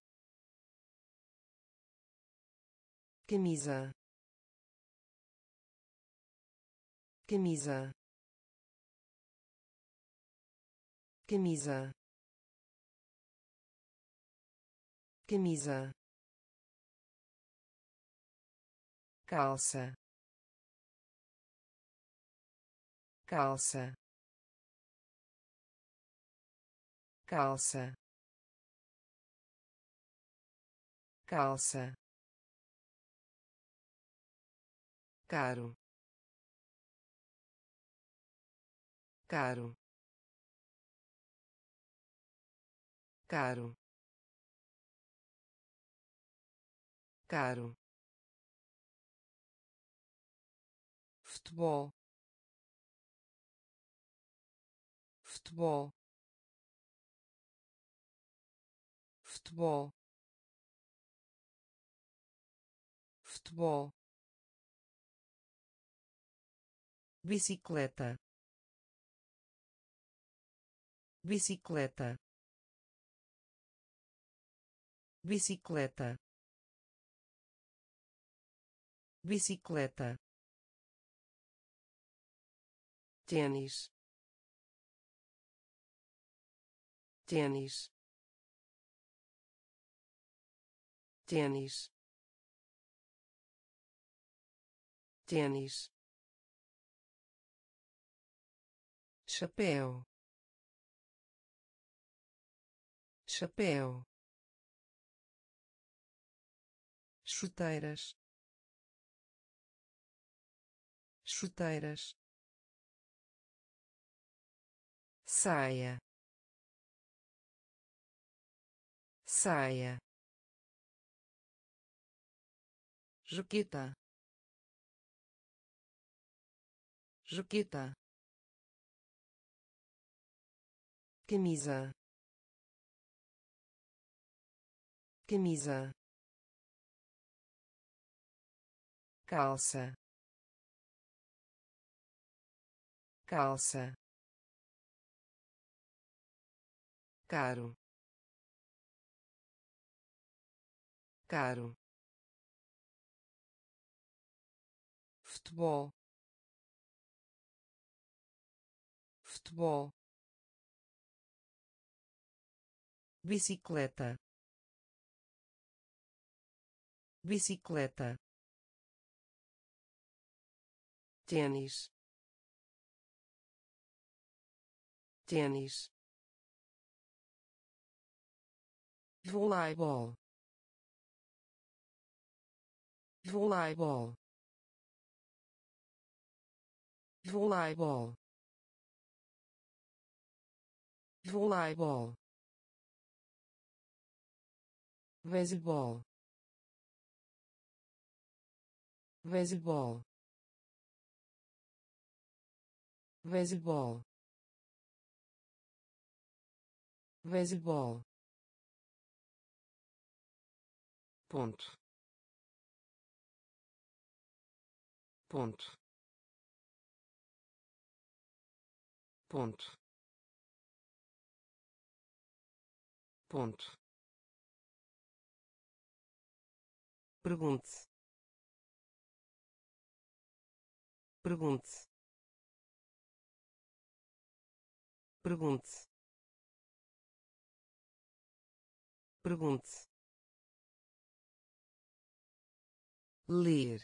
camisa, camisa, camisa, camisa, calça, calça, calça, calça, caro, caro, caro, caro, futebol, futebol, futebol, futebol, bicicleta, bicicleta, bicicleta, bicicleta, tênis, tênis, tênis, tênis, chapéu, chapéu, chuteiras, chuteiras, saia, saia, Juquita, Juquita, camisa, camisa, calça, calça, caro, caro, futebol, futebol, bicicleta, bicicleta, tênis, tênis, voleibol, voleibol, voleibol, voleibol, beisebol, beisebol, beisebol, beisebol, ponto, ponto, ponto, ponto, pergunte, pergunte, pergunte, Pergunte-se. Ler.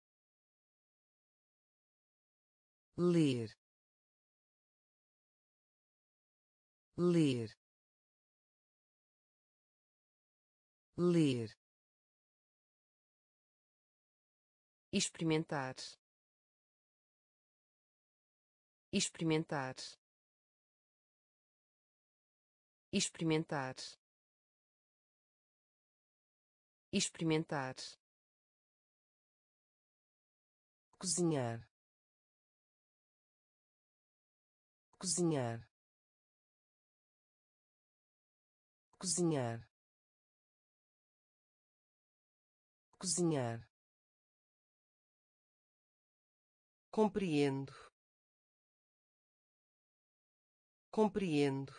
Ler. Ler. Ler. Experimentar. Experimentar. Experimentar. Experimentar. Cozinhar. Cozinhar. Cozinhar. Cozinhar. Compreendo. Compreendo.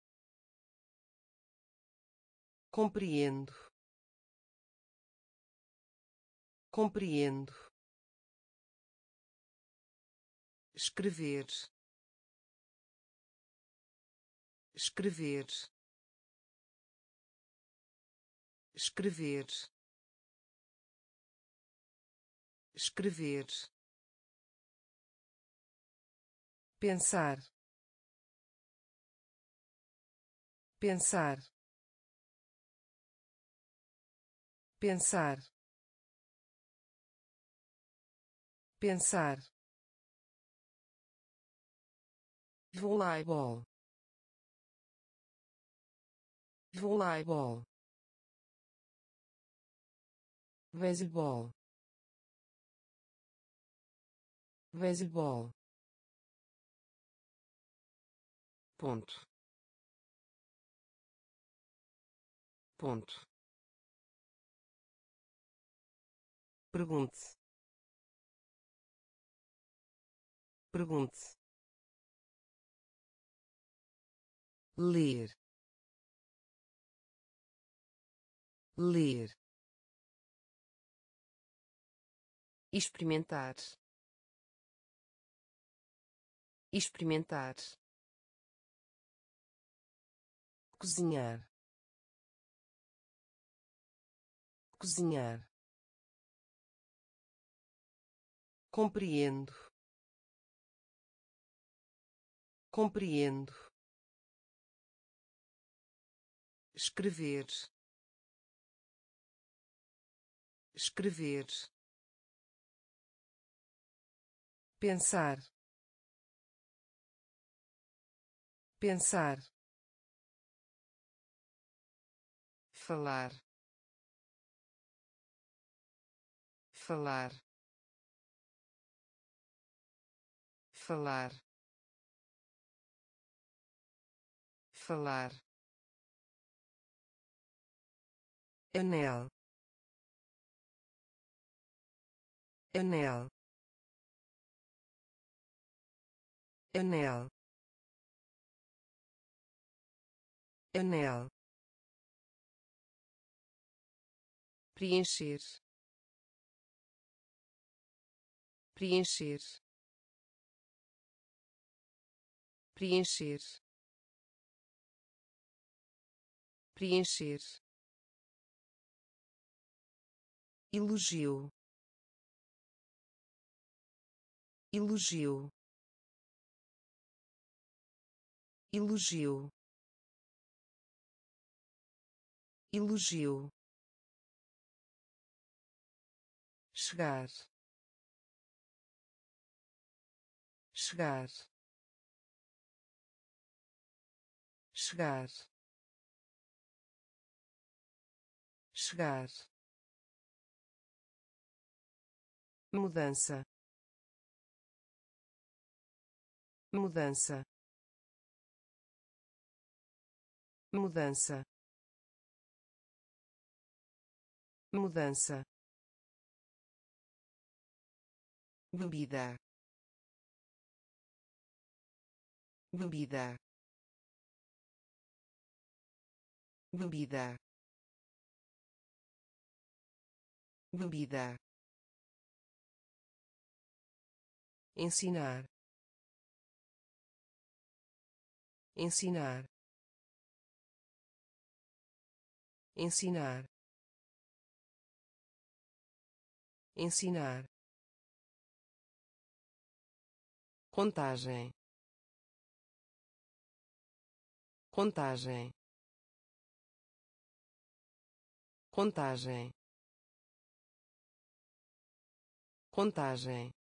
Compreendo. Compreendo. Escrever. Escrever. Escrever. Escrever. Pensar. Pensar. Pensar. Pensar. Voleibol. Voleibol. Beisebol. Beisebol. Ponto. Ponto. Pergunte-se. Pergunte-se. Ler. Ler. Experimentar. Experimentar. Cozinhar. Cozinhar. Compreendo. Compreendo. Escrever. Escrever. Pensar. Pensar. Falar. Falar. Falar. Falar. Anel. Anel. Anel. Anel. Preencher. Preencher. Preencher. Preencher. Elogio. Elogio. Elogio. Elogio. Chegar. Chegar. Chegar. Chegar. Mudança. Mudança. Mudança. Mudança. Bebida. Bebida. Bebida. Bebida. Ensinar. Ensinar. ensinar, ensinar, contagem, contagem, contagem, contagem,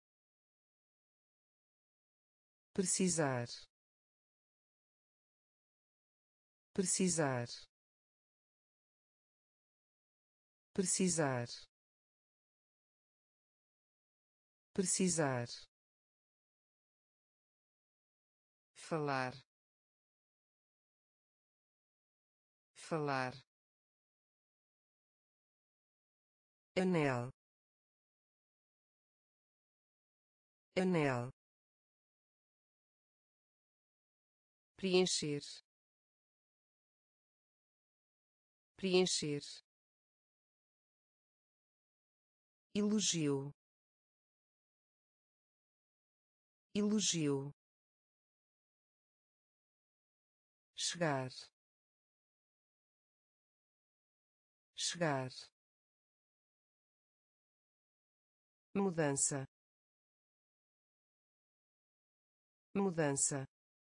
precisar, precisar, precisar, precisar, falar, falar, anel, anel, preencher, preencher, elogio, elogio, chegar, chegar, mudança, mudança,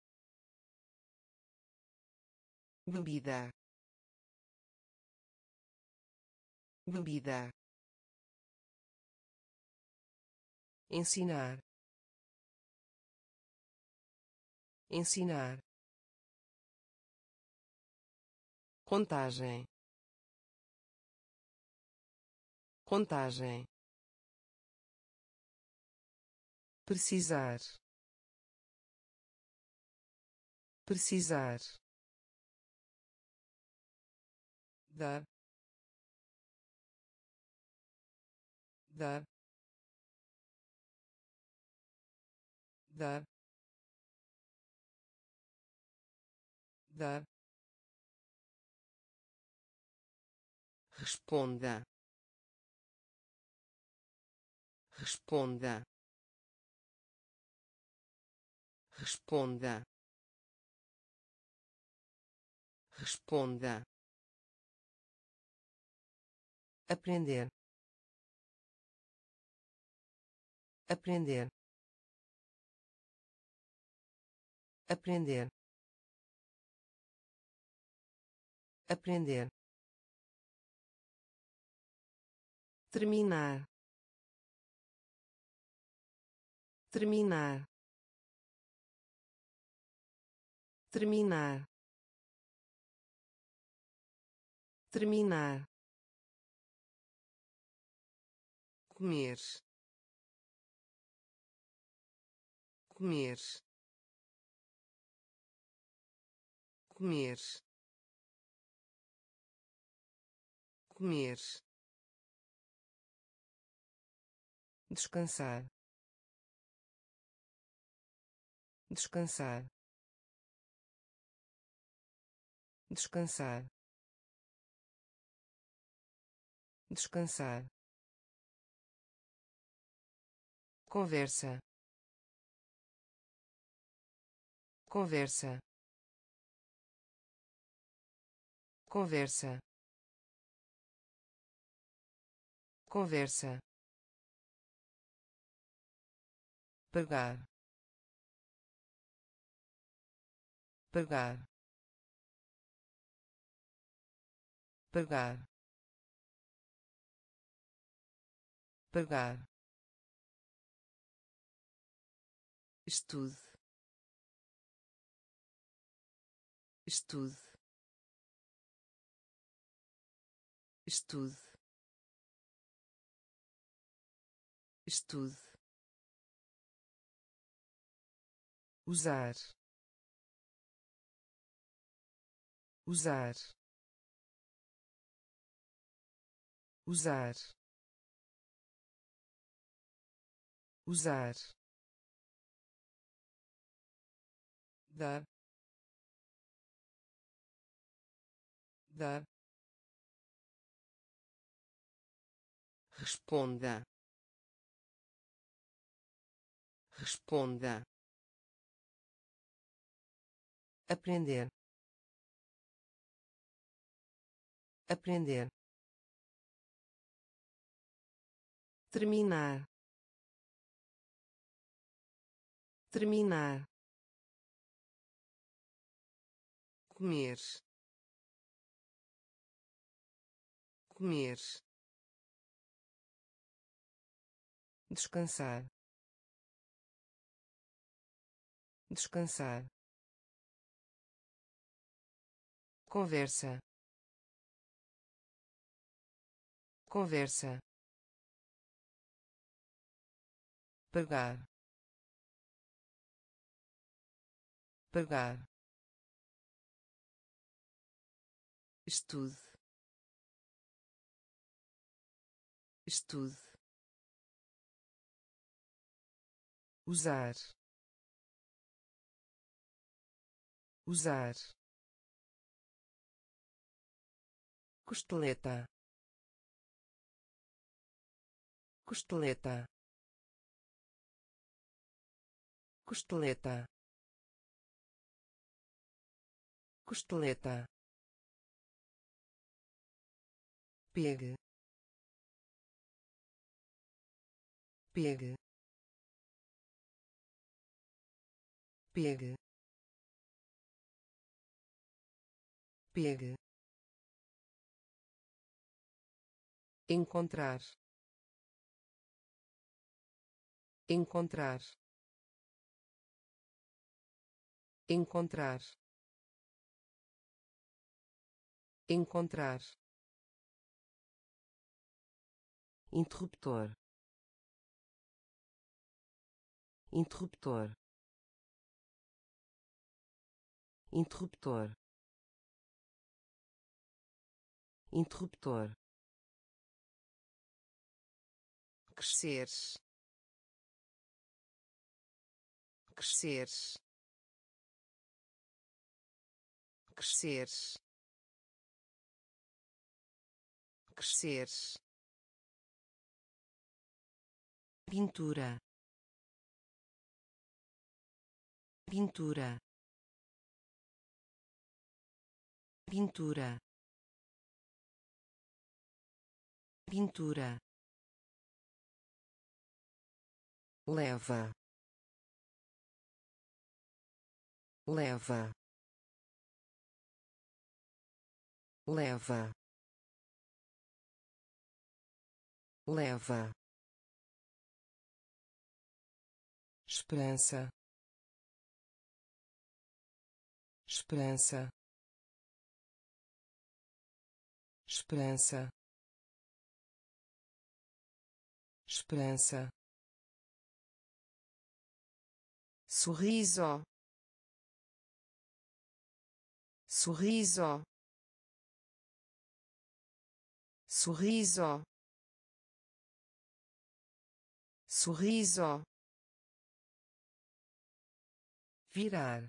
bebida, bebida, ensinar, ensinar, contagem, contagem, precisar, precisar, dar, dar, dar, dar, responda, responda, responda, responda, aprender, aprender, aprender, aprender, terminar, terminar, terminar, terminar, comer, comer, comer, comer, descansar, descansar, descansar, descansar, conversa, conversa, conversa, conversa, pagar, pagar, pagar, pagar, estude, estude, estude, estude, usar, usar, usar, usar, dar, dar, responda, responda, aprender, aprender, terminar, terminar, comer, comer, descansar, descansar, conversa, conversa, pagar, pagar, estude, estude, usar, usar, costeleta, costeleta, costeleta, costeleta, pegue, pegue, pegue, pegue, encontrar, encontrar, encontrar, encontrar, interruptor, interruptor, interruptor, interruptor, crescer, crescer, crescer, crescer, pintura, pintura, pintura, pintura, leva, leva, leva, leva, esperança, esperança, esperança, esperança, sorriso, sorriso, sorriso, sorriso, virar,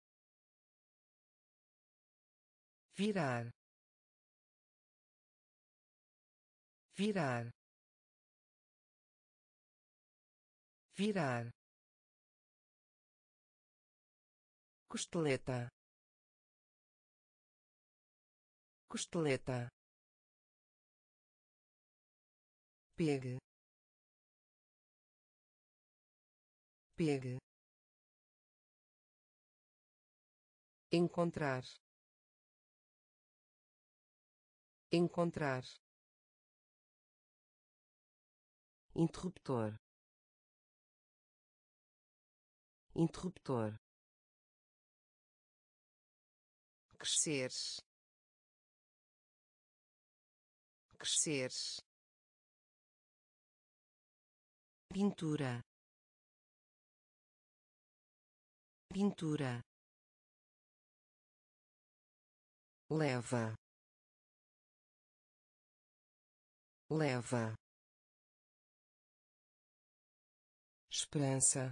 virar, virar, virar, costeleta, costeleta, pegue, pegue, encontrar, encontrar, interruptor, interruptor, crescer, crescer, pintura, pintura, leva, leva, esperança,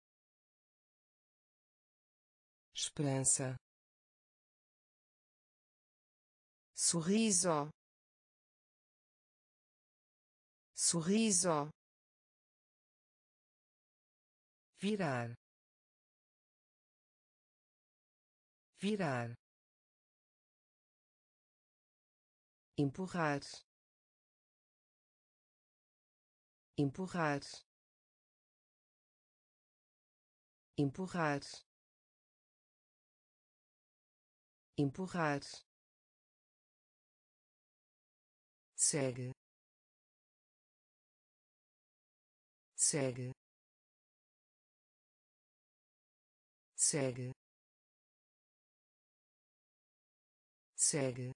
esperança, sorriso, sorriso, virar, virar, empurrar, empurrar, empurrar, empurrar, segue, segue, segue, segue,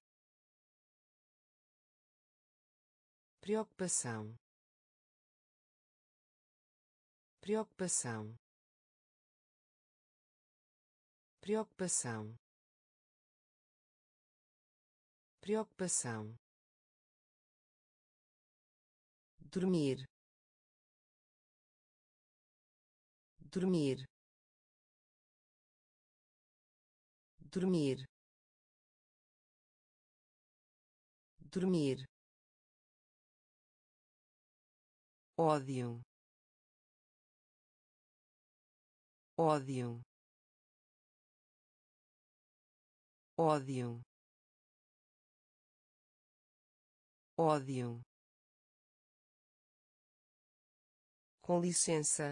preocupação, preocupação, preocupação, preocupação, dormir, dormir, dormir, dormir, ódio, ódio, ódio, ódio, com licença,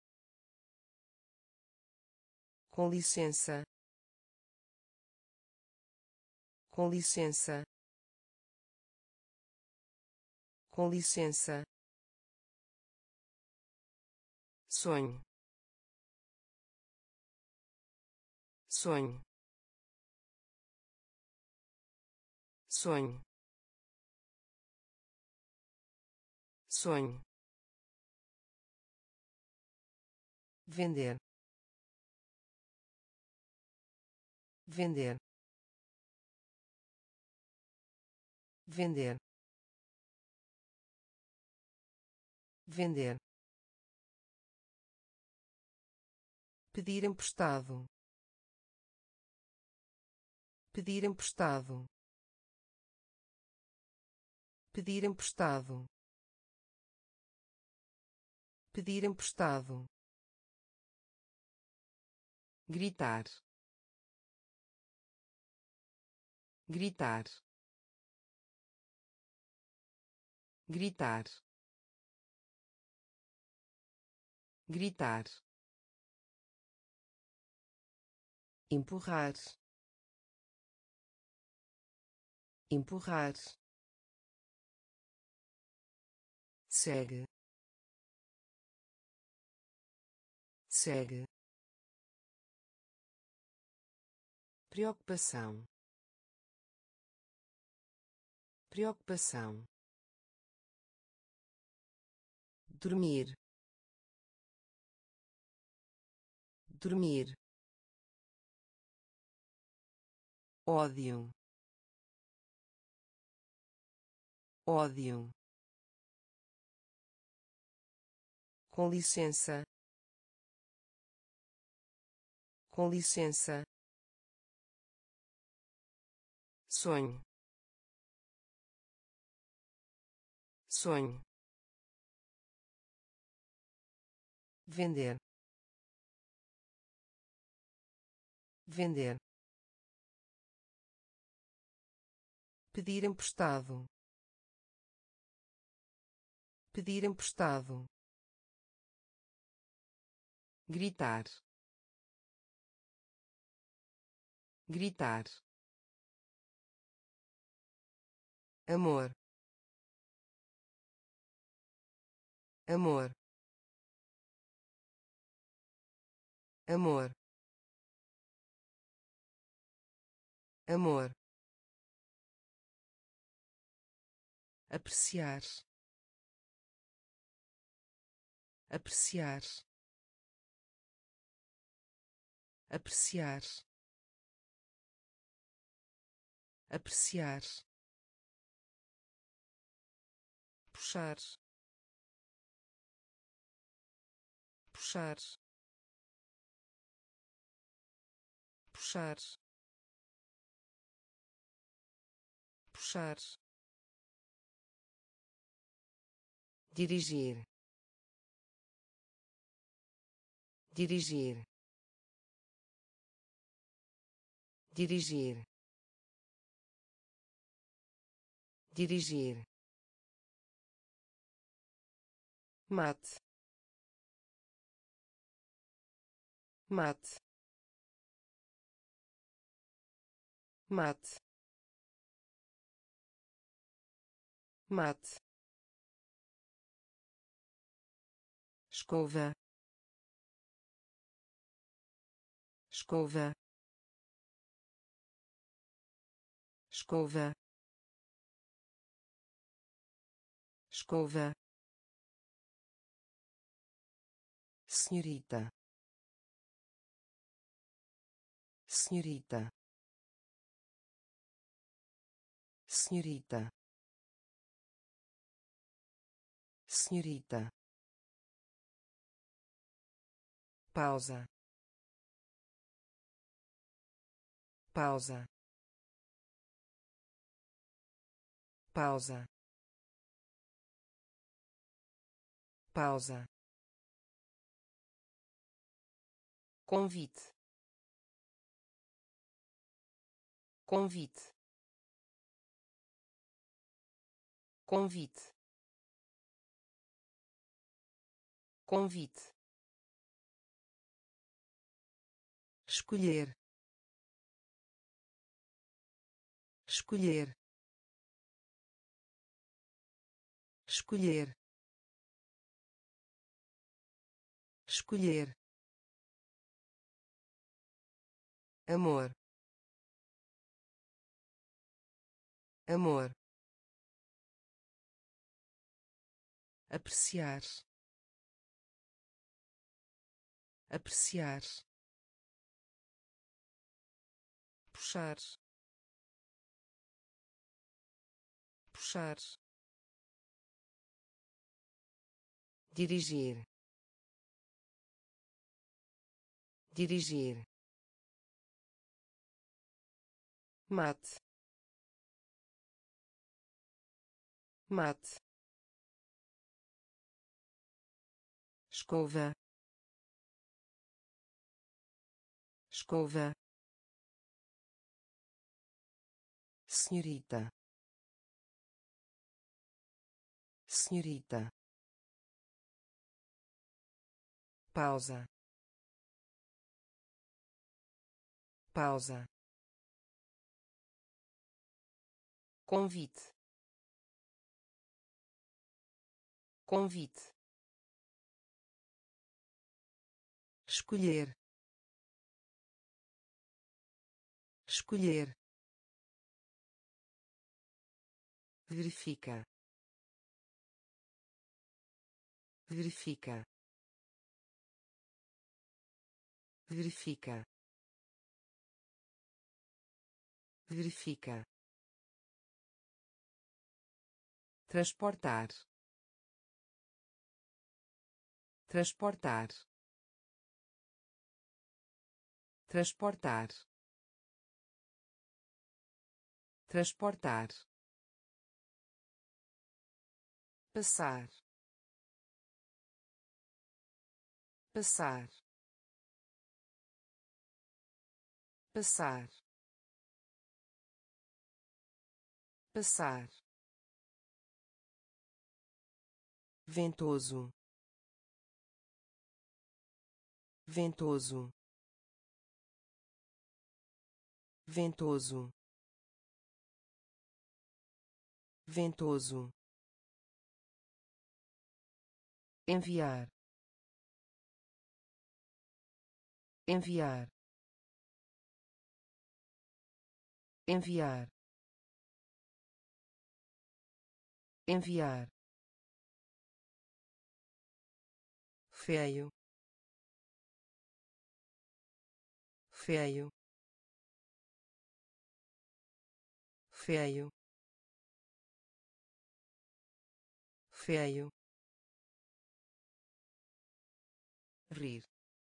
com licença, com licença, com licença, sonho, sonho, sonho, sonho, vender, vender, vender, vender, pedir emprestado, pedir emprestado, pedir emprestado, pedir emprestado, gritar, gritar, gritar, gritar, empurrar, empurrar, segue, segue, preocupação, preocupação, dormir, dormir, ódio, ódio, com licença, com licença, sonho, sonho, vender, vender, pedir emprestado, pedir emprestado, gritar, gritar, amor, amor, amor, amor, apreciar, apreciar, apreciar, apreciar, puxar, puxar, puxar, puxar, dirigir, dirigir, dirigir, dirigir, mate, mate, mate, mate, escova, escova, escova, escova, senhorita, senhorita, senhorita, senhorita, pausa, pausa, pausa, pausa, convite, convite, convite, convite, escolher, escolher, escolher, escolher, amor, amor, apreciar, apreciar, puxar, puxar, dirigir, dirigir, mate, mate, escova, escova, senhorita, senhorita, pausa, pausa, convite, convite, escolher, escolher, verifica, verifica, verifica, verifica, transportar, transportar, transportar, transportar, passar, passar, passar, passar, ventoso, ventoso, ventoso, ventoso, enviar, enviar, enviar, enviar, feio, feio, feio, feio, rir,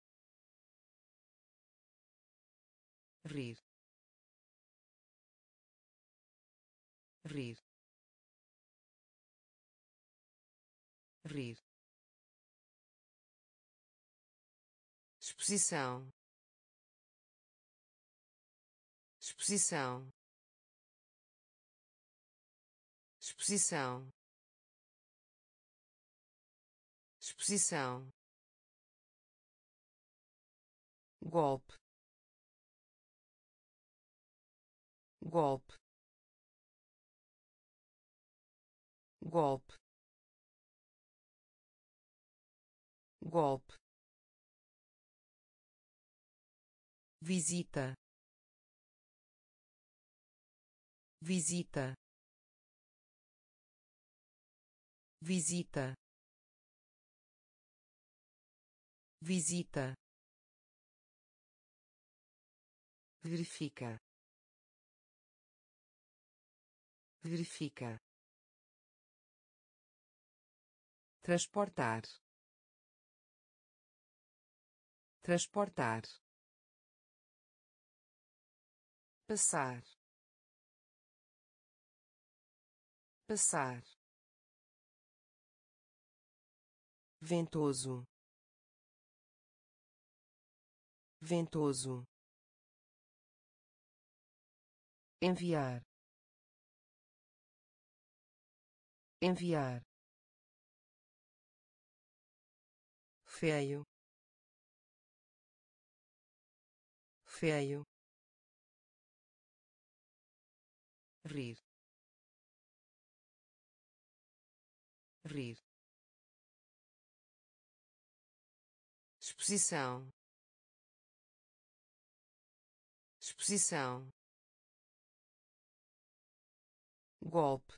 rir, rir, rir, exposição, exposição, exposição, exposição, golpe, golpe, golpe, golpe, visita, visita, visita, visita, verifica, verifica, transportar, transportar, passar, passar, ventoso, ventoso, enviar, enviar, feio, feio, rir, rir, exposição, exposição, golpe,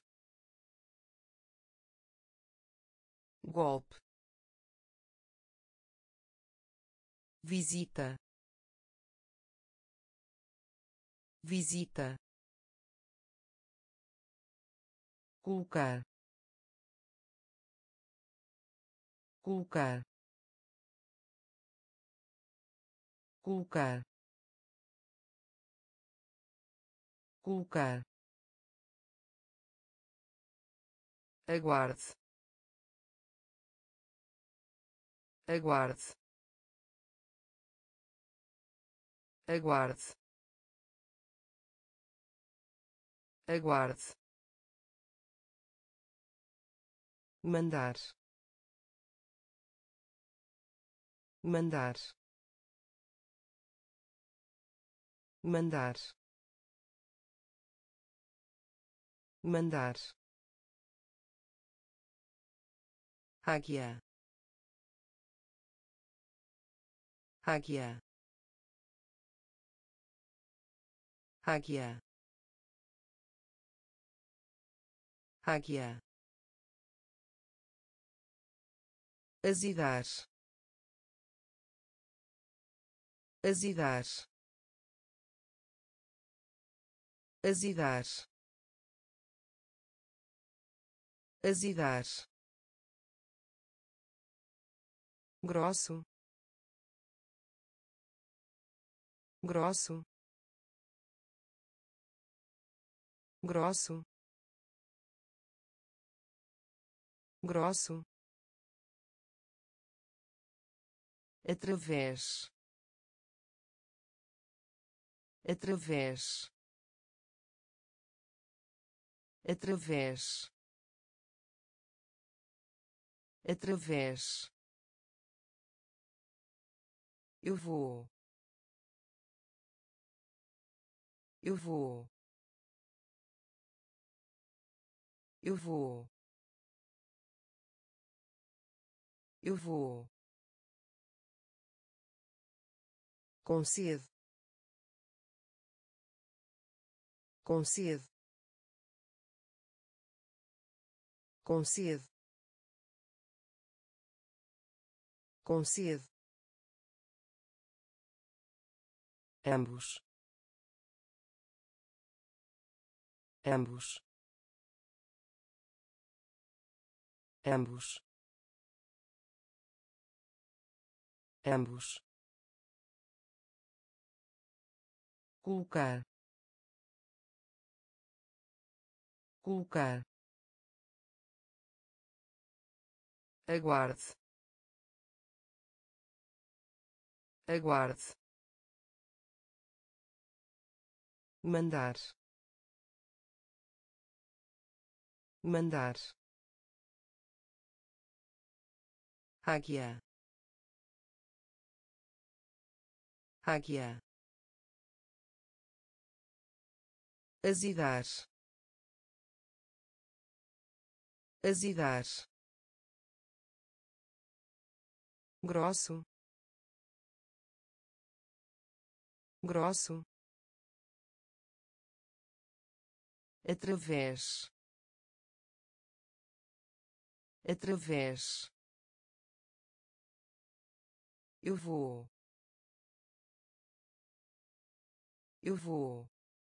golpe, visita, visita, colocar, colocar, colocar, colocar, aguarde, aguarde, aguarde, aguarde, mandar, mandar, mandar, mandar, águia, águia, águia, águia, azidar, azidar, azidar, azidar, grosso, grosso, grosso, grosso, através, através, através, através, eu vou, eu vou, eu vou, eu vou, concede, concede, concede, concede, ambos, ambos, ambos, ambos, colocar, colocar, aguarde, aguarde, mandar, mandar, águia, águia, azedar, azedar, grosso, grosso, através, através, eu vou, eu vou,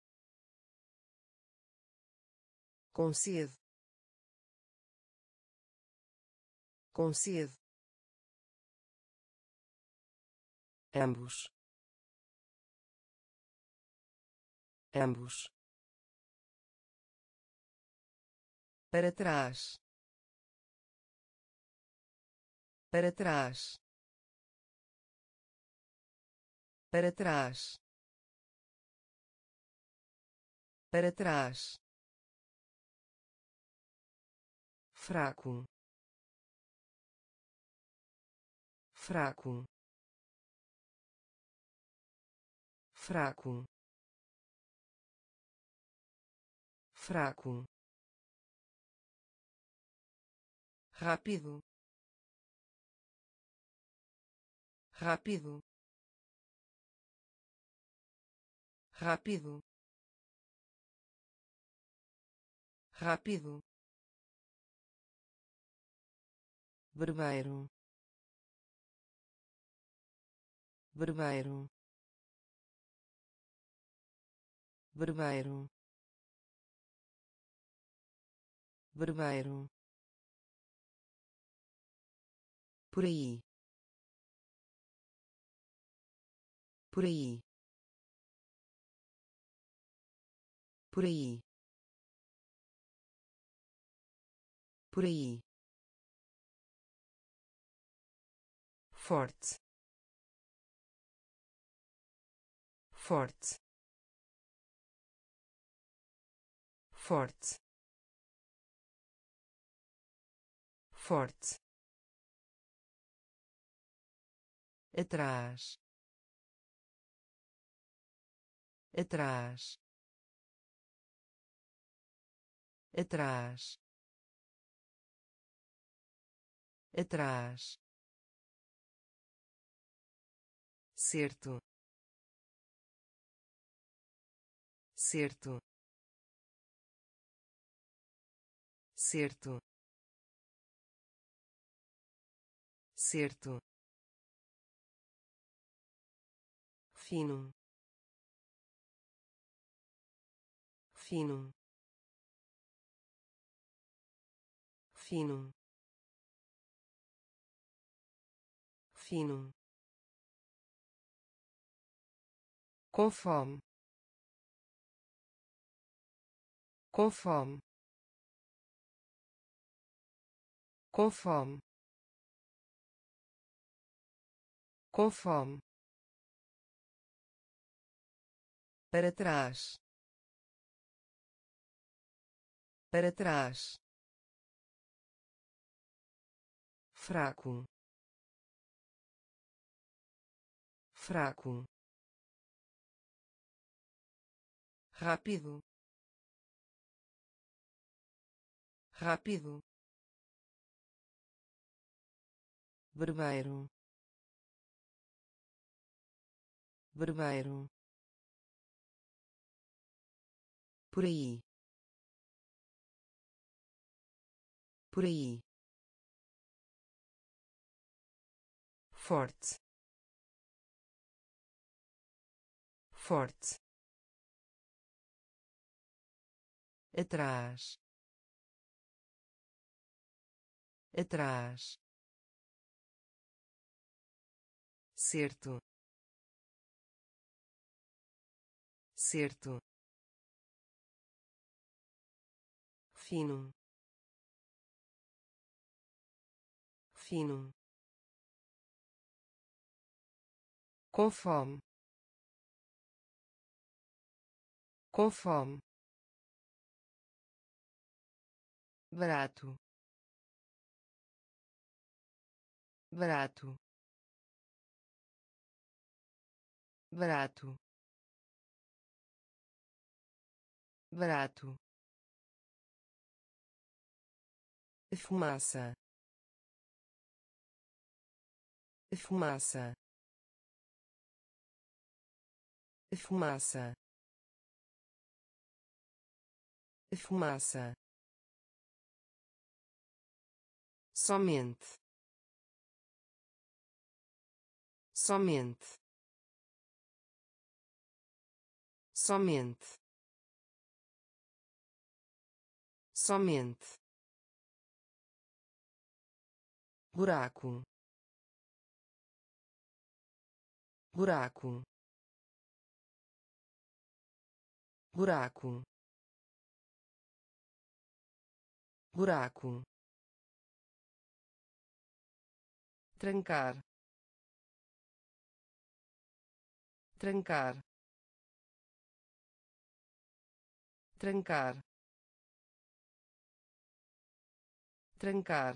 concedo, concedo, ambos, ambos, para trás, para trás, para trás, para trás, fraco, fraco, fraco, fraco, rápido, rápido, rápido, rápido, berbeiro, berbeiro, berbeiro, berbeiro, por aí, por aí, por aí, por aí, forte, forte, forte, forte, atrás, atrás, atrás, atrás, certo, certo, certo, certo, fino, fino, fino, fino, com fome, com fome, com fome, com fome, para trás, para trás, fraco, fraco, rápido, rápido, berbeiro, berbeiro, por aí, por aí, forte, forte, atrás, atrás, certo, certo, fino, fino, com fome, com fome, barato, barato, barato, barato, fumaça, fumaça, fumaça, fumaça, somente, somente, somente, somente, buraco, buraco, buraco, buraco, trancar, trancar, trancar, trancar,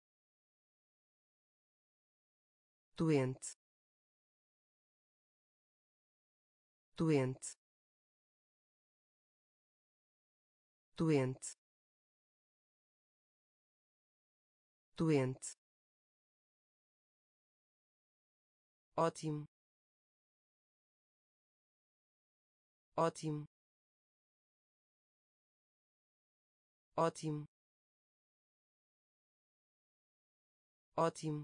doente, doente, doente, doente, ótimo, ótimo, ótimo, ótimo,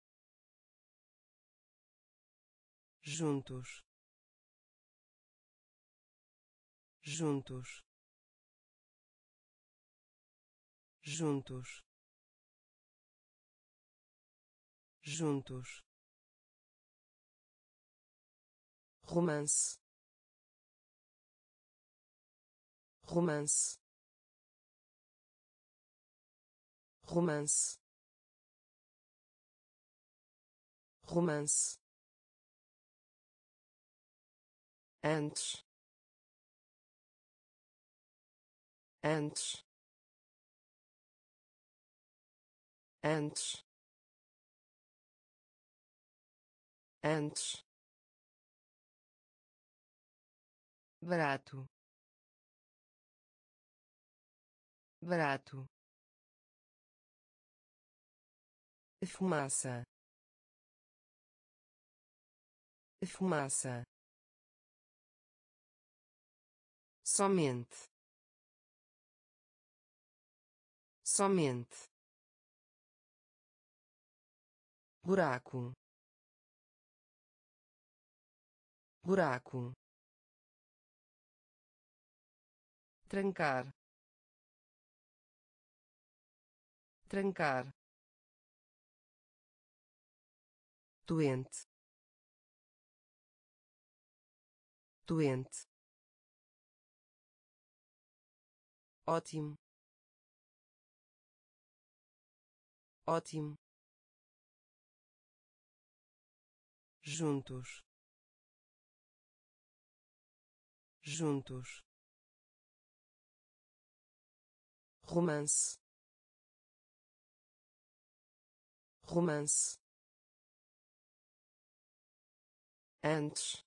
juntos, juntos, juntos, juntos, romance, romance, romance, romance, antes, antes, antes, antes, barato, barato, fumaça, fumaça, somente, somente, buraco, buraco, trancar, trancar, doente, doente, ótimo, ótimo, juntos, juntos, romance, romance, antes,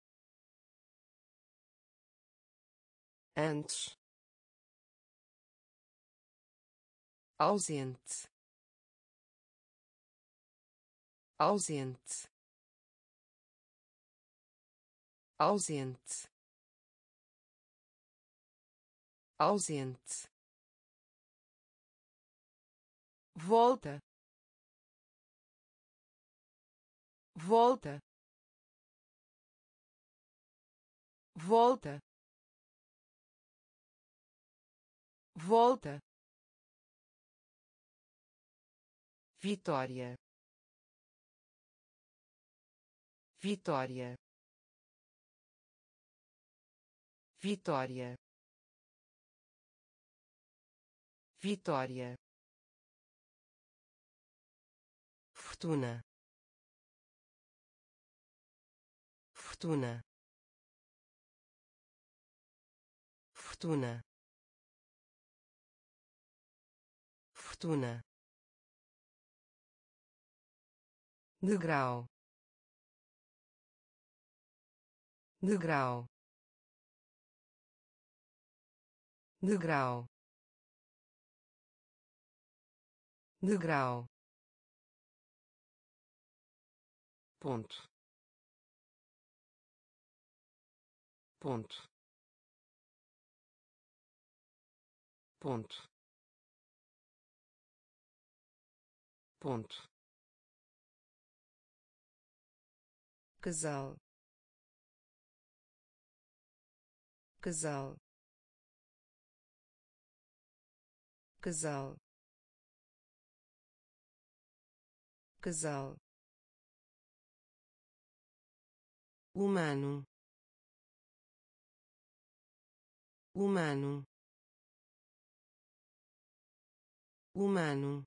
antes, ausente, ausente, ausente, ausente, volta, volta, volta, volta, vitória, vitória, vitória, vitória, fortuna, fortuna, fortuna, fortuna, degrau, degrau, degrau, degrau, ponto, ponto, ponto, ponto, casal, casal, casal, casal, humano, humano, humano,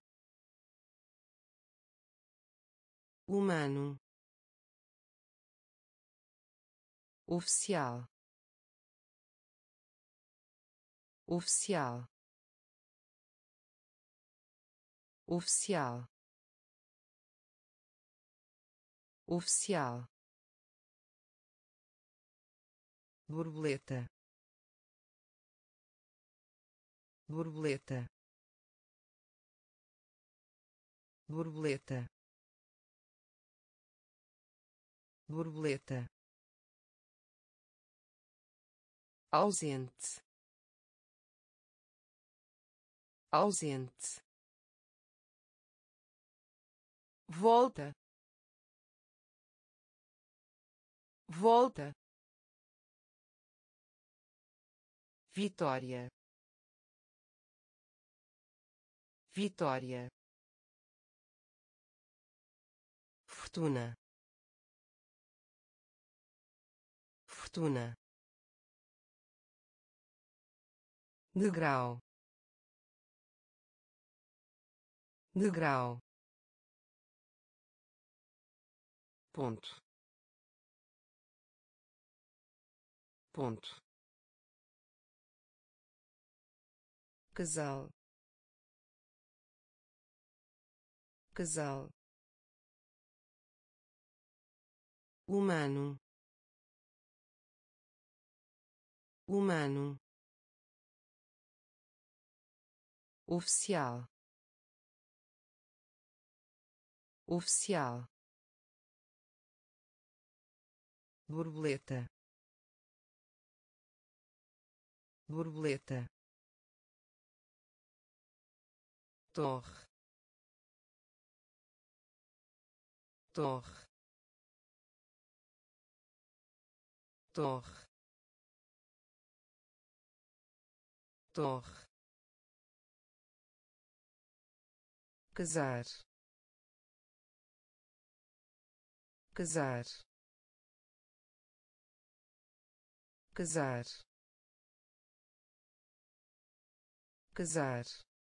humano, oficial, oficial, oficial, oficial, borboleta, borboleta, borboleta, borboleta, ausente, ausente, volta, volta, vitória, vitória, fortuna, fortuna, degrau, degrau, ponto, ponto, casal, casal, humano, humano, oficial, oficial, borboleta, borboleta, torre, torre, torre, torre, casar, casar, casar, casar,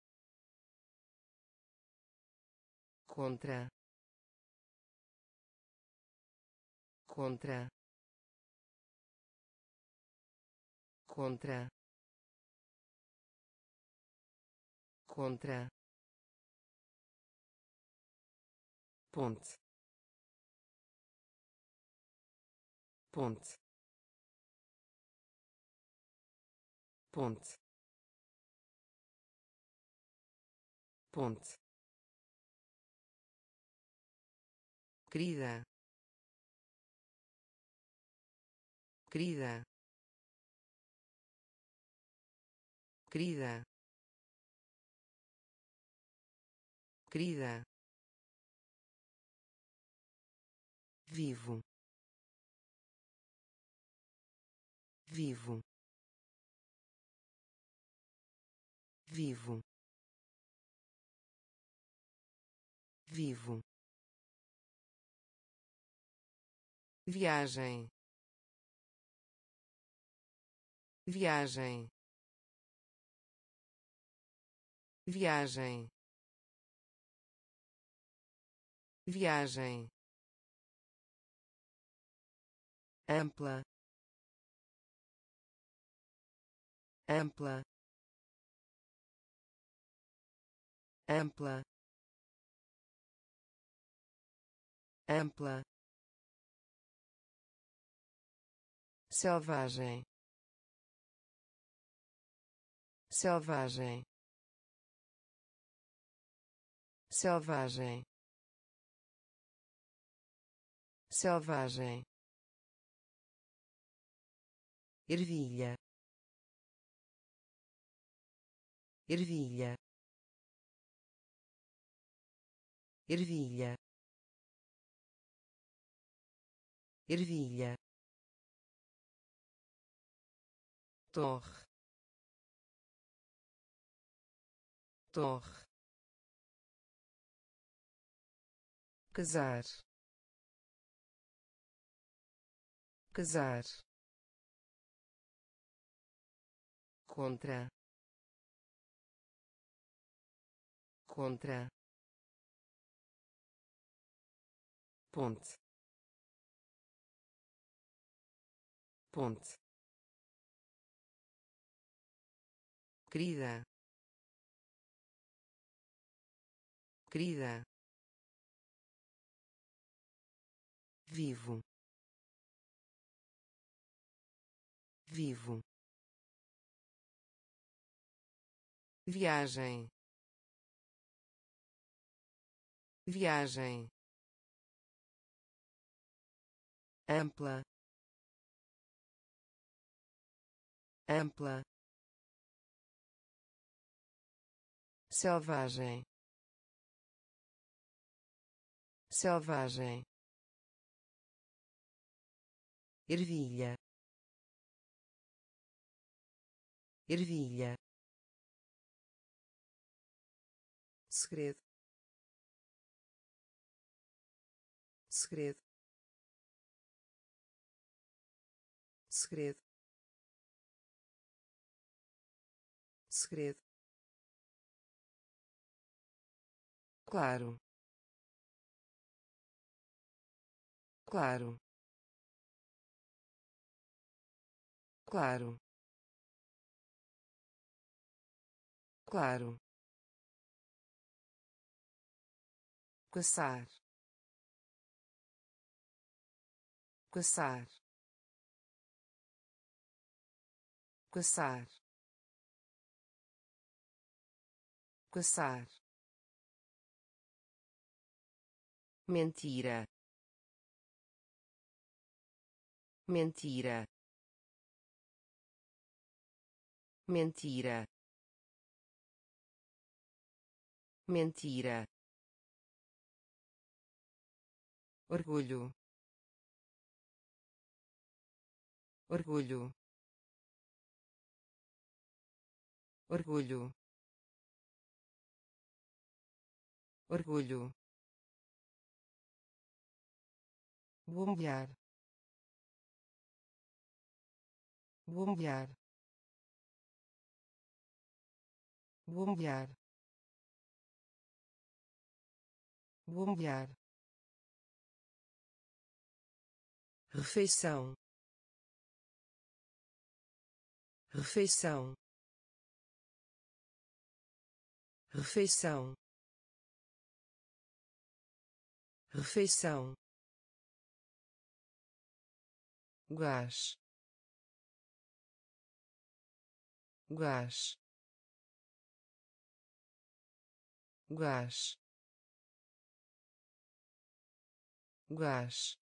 contra, contra, contra, contra, ponte, ponte, ponte, ponte, querida, querida, querida, querida, vivo, vivo, vivo, vivo, viagem, viagem, viagem, viagem, ampla, ampla, ampla, ampla, selvagem, selvagem, selvagem, selvagem, ervilha, ervilha, ervilha, ervilha, torre, torre, casar, casar, contra, contra, ponte, ponte, querida, querida, vivo, vivo, viagem, viagem, ampla, ampla, selvagem, selvagem, ervilha, ervilha, segredo, segredo, segredo, segredo, claro, claro, claro, claro, caçar, caçar, caçar, caçar, mentira, mentira, mentira, mentira, orgulho, orgulho, orgulho, orgulho, bombear, bombear, bombear, bombear, refeição, refeição, refeição, refeição, gás, gás, gás, gás,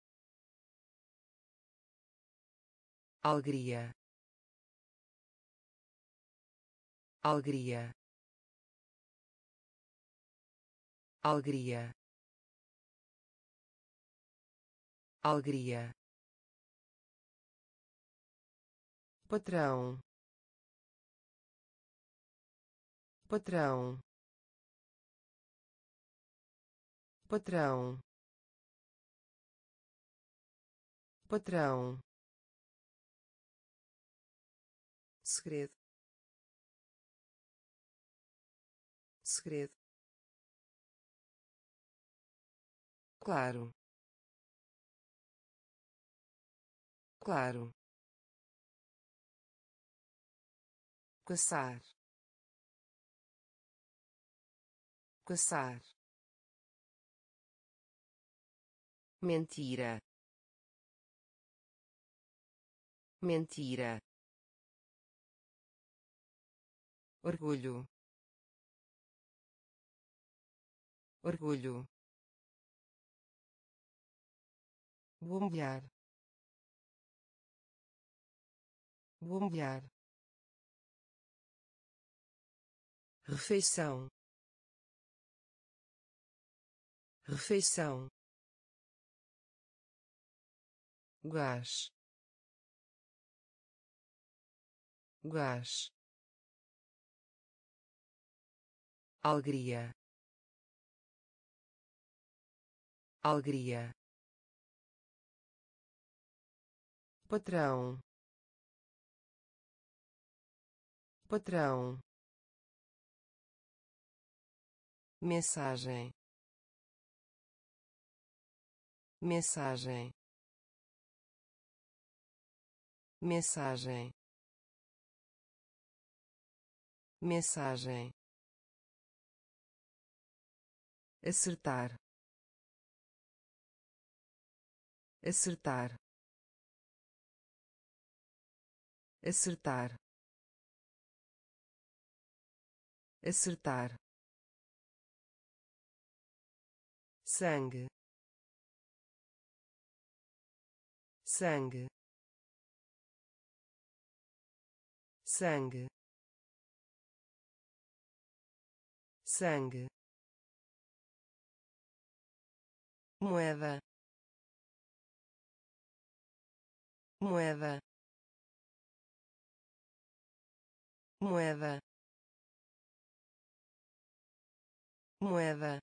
alegria, alegria, alegria, alegria, patrão, patrão, patrão, patrão, segredo, segredo, claro, claro, caçar, caçar, mentira, mentira, orgulho, orgulho, bombear, bombear, refeição, refeição, gás, gás, alegria, alegria, patrão, patrão, mensagem, mensagem, mensagem, mensagem, acertar, acertar, acertar, acertar, sangue, sangue, sangue, sangue, moeda, moeda, moeda, moeda,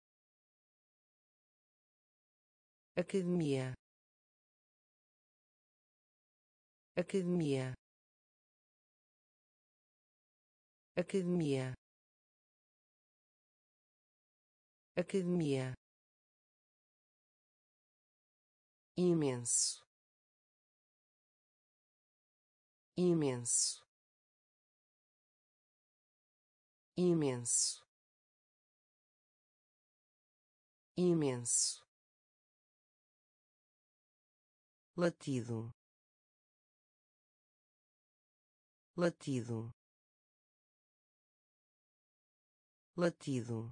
academia, academia, academia, academia, imenso, imenso, imenso, imenso, latido, latido, latido,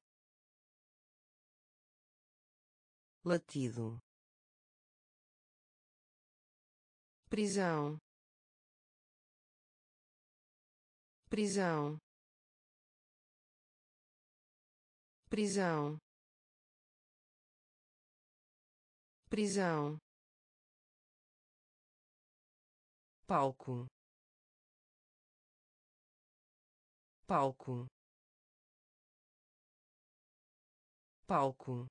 latido, prisão, prisão, prisão, prisão, palco, palco, palco,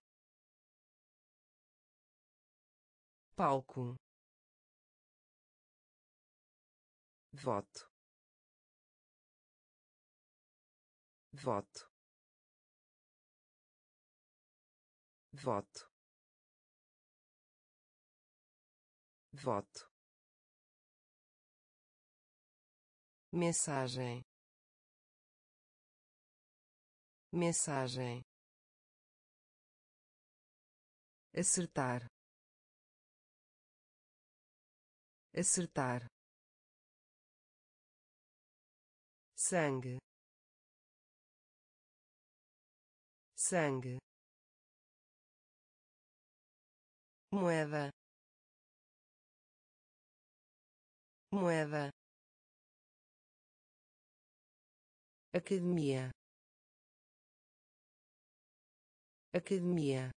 palco, voto, voto, voto, voto, mensagem, mensagem, acertar, acertar, sangue, sangue, moeda, moeda, academia, academia,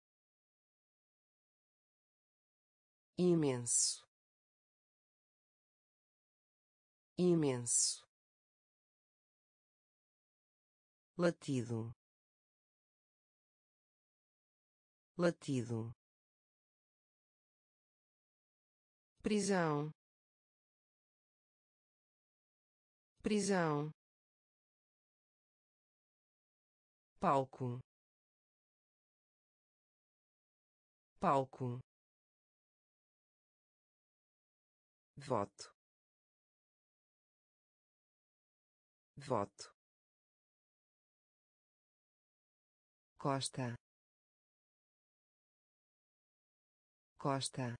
imenso, imenso, latido, latido, prisão, prisão, palco, palco, voto, voto, Costa, Costa,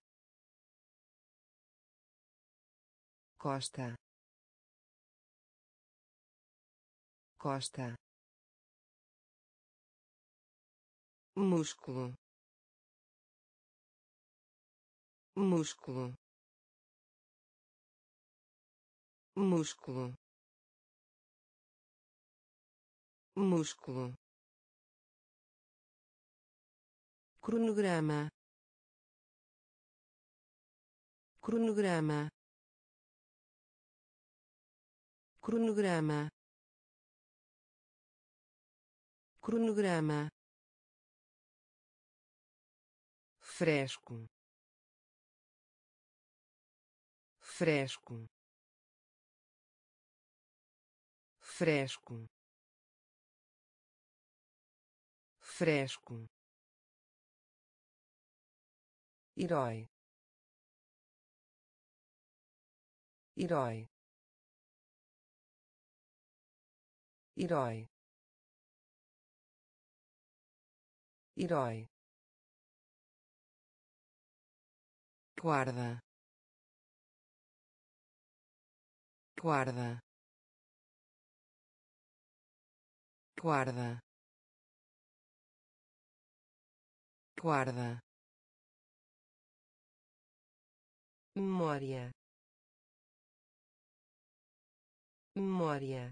Costa, Costa, músculo, músculo, músculo, músculo, cronograma, cronograma, cronograma, cronograma, fresco, fresco, fresco, fresco, herói, herói, herói, herói, guarda, guarda, guarda, guarda, memória, memória,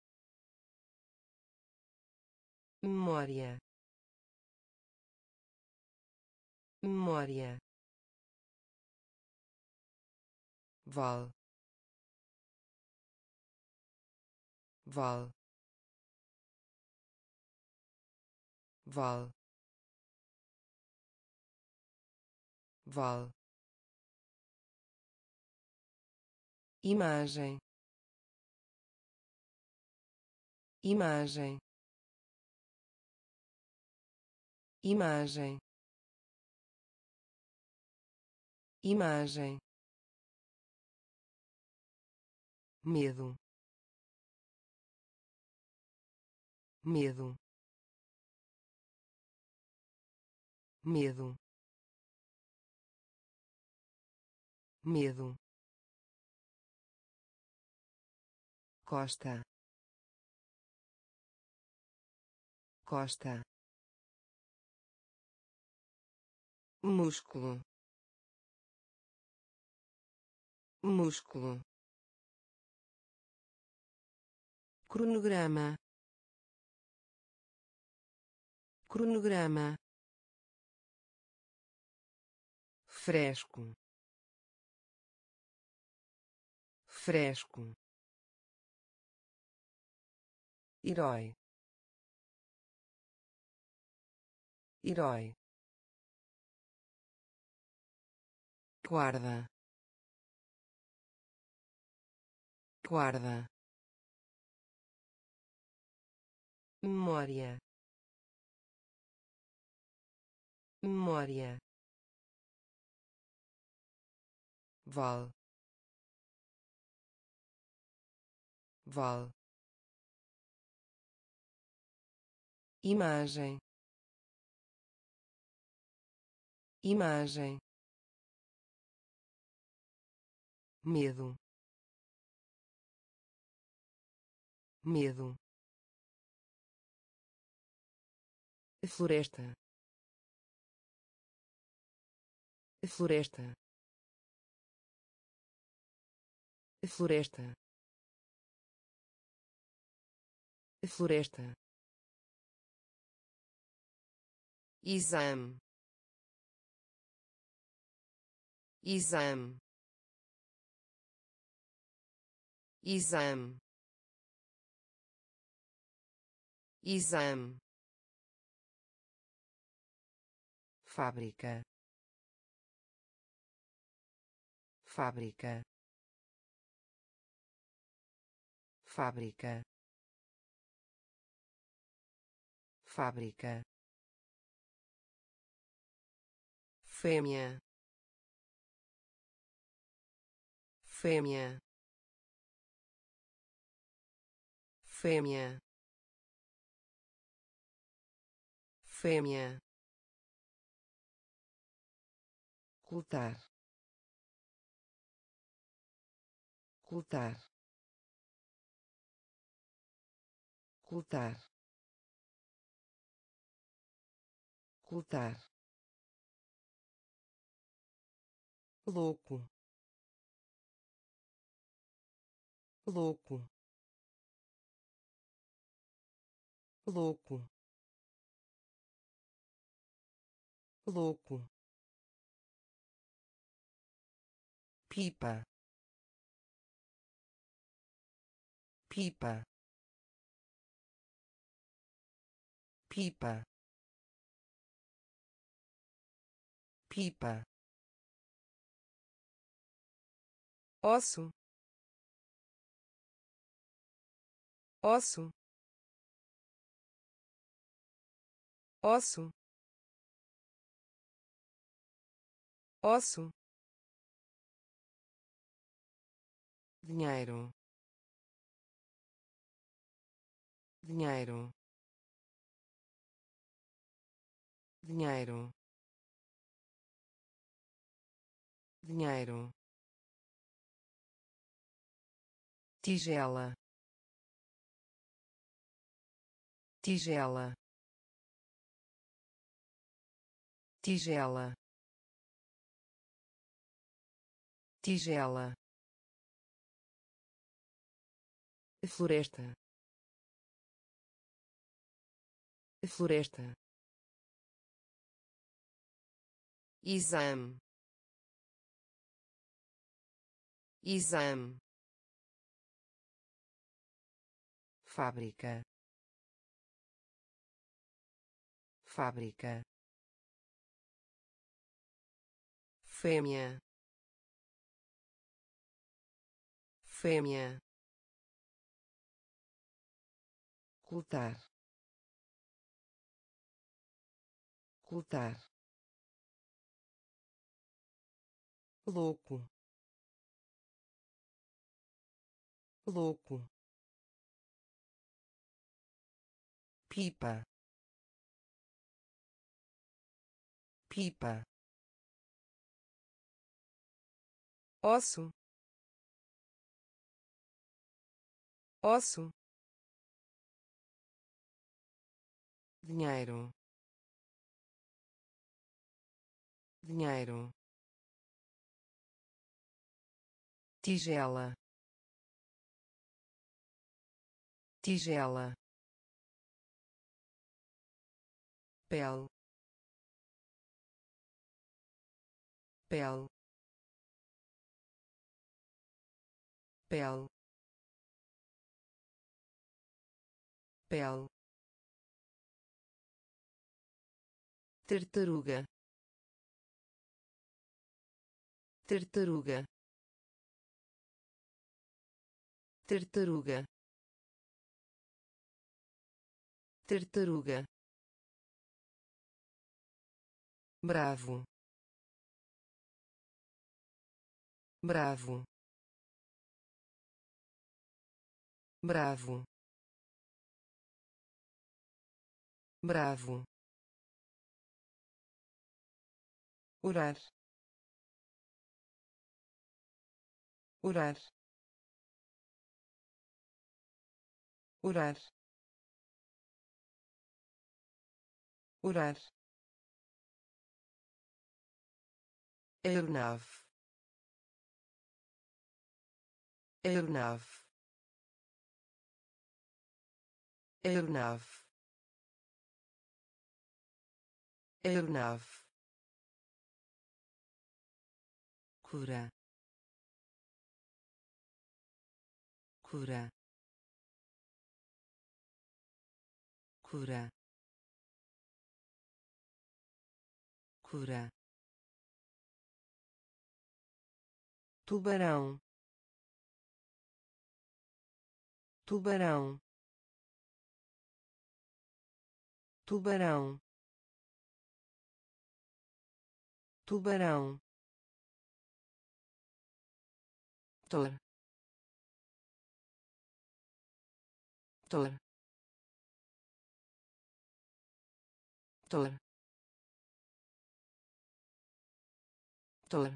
memória, memória, val, val, val, val, imagem, imagem, imagem, imagem, medo, medo, medo, medo, Costa, Costa, músculo, músculo, cronograma, cronograma, fresco, fresco, herói, herói, guarda, guarda, memória, memória, val, val, imagem, imagem, medo, medo, floresta, floresta, floresta, floresta, exame, exame, exame, exame, fábrica, fábrica, fábrica, fábrica, fêmea, fêmea, fêmea, fêmea, ocultar, ocultar, ocultar, ocultar, louco, louco, louco, louco, pipa, pipa, pipa, pipa, osso, osso, osso, osso, dinheiro, dinheiro, dinheiro, dinheiro, tigela, tigela, tigela, tigela, floresta, floresta, exame, exame, fábrica, fábrica, fêmea, fêmea, ocultar, ocultar, louco, louco, pipa, pipa, osso, osso, dinheiro, dinheiro, tigela, tigela, pele, pele, pele, pele, tartaruga, tartaruga, tartaruga, tartaruga, bravo, bravo, bravo, bravo, orar, orar, orar, orar, aeronave, aeronave, aeronave, aeronave, cura, cura, cura, cura, tubarão, tubarão, tubarão, tubarão, tor, tor, Tor. Tor.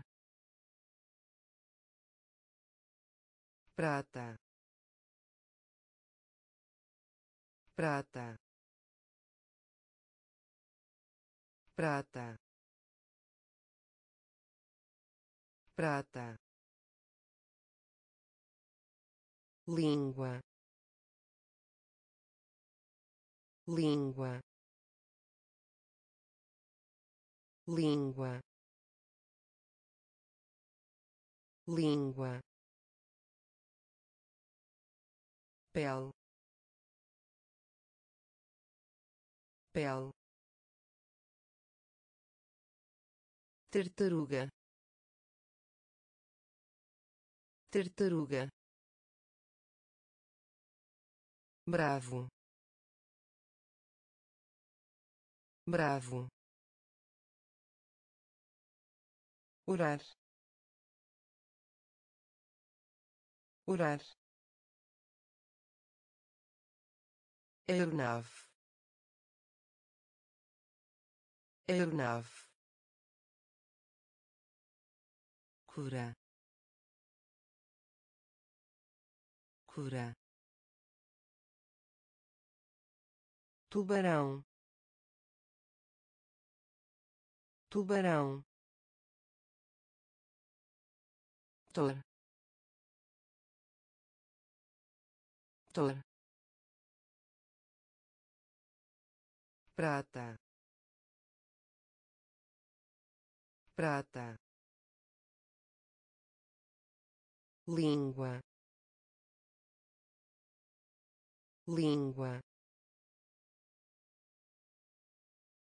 Prata. Prata. Prata. Prata. Língua. Língua. Língua. Língua. Pele. Pele. Tartaruga. Tartaruga. Bravo. Bravo. Orar. Orar. Aeronave. Aeronave. Cura. Cura. Tubarão. Tubarão. Tor. Tor. Prata. Prata. Língua. Língua.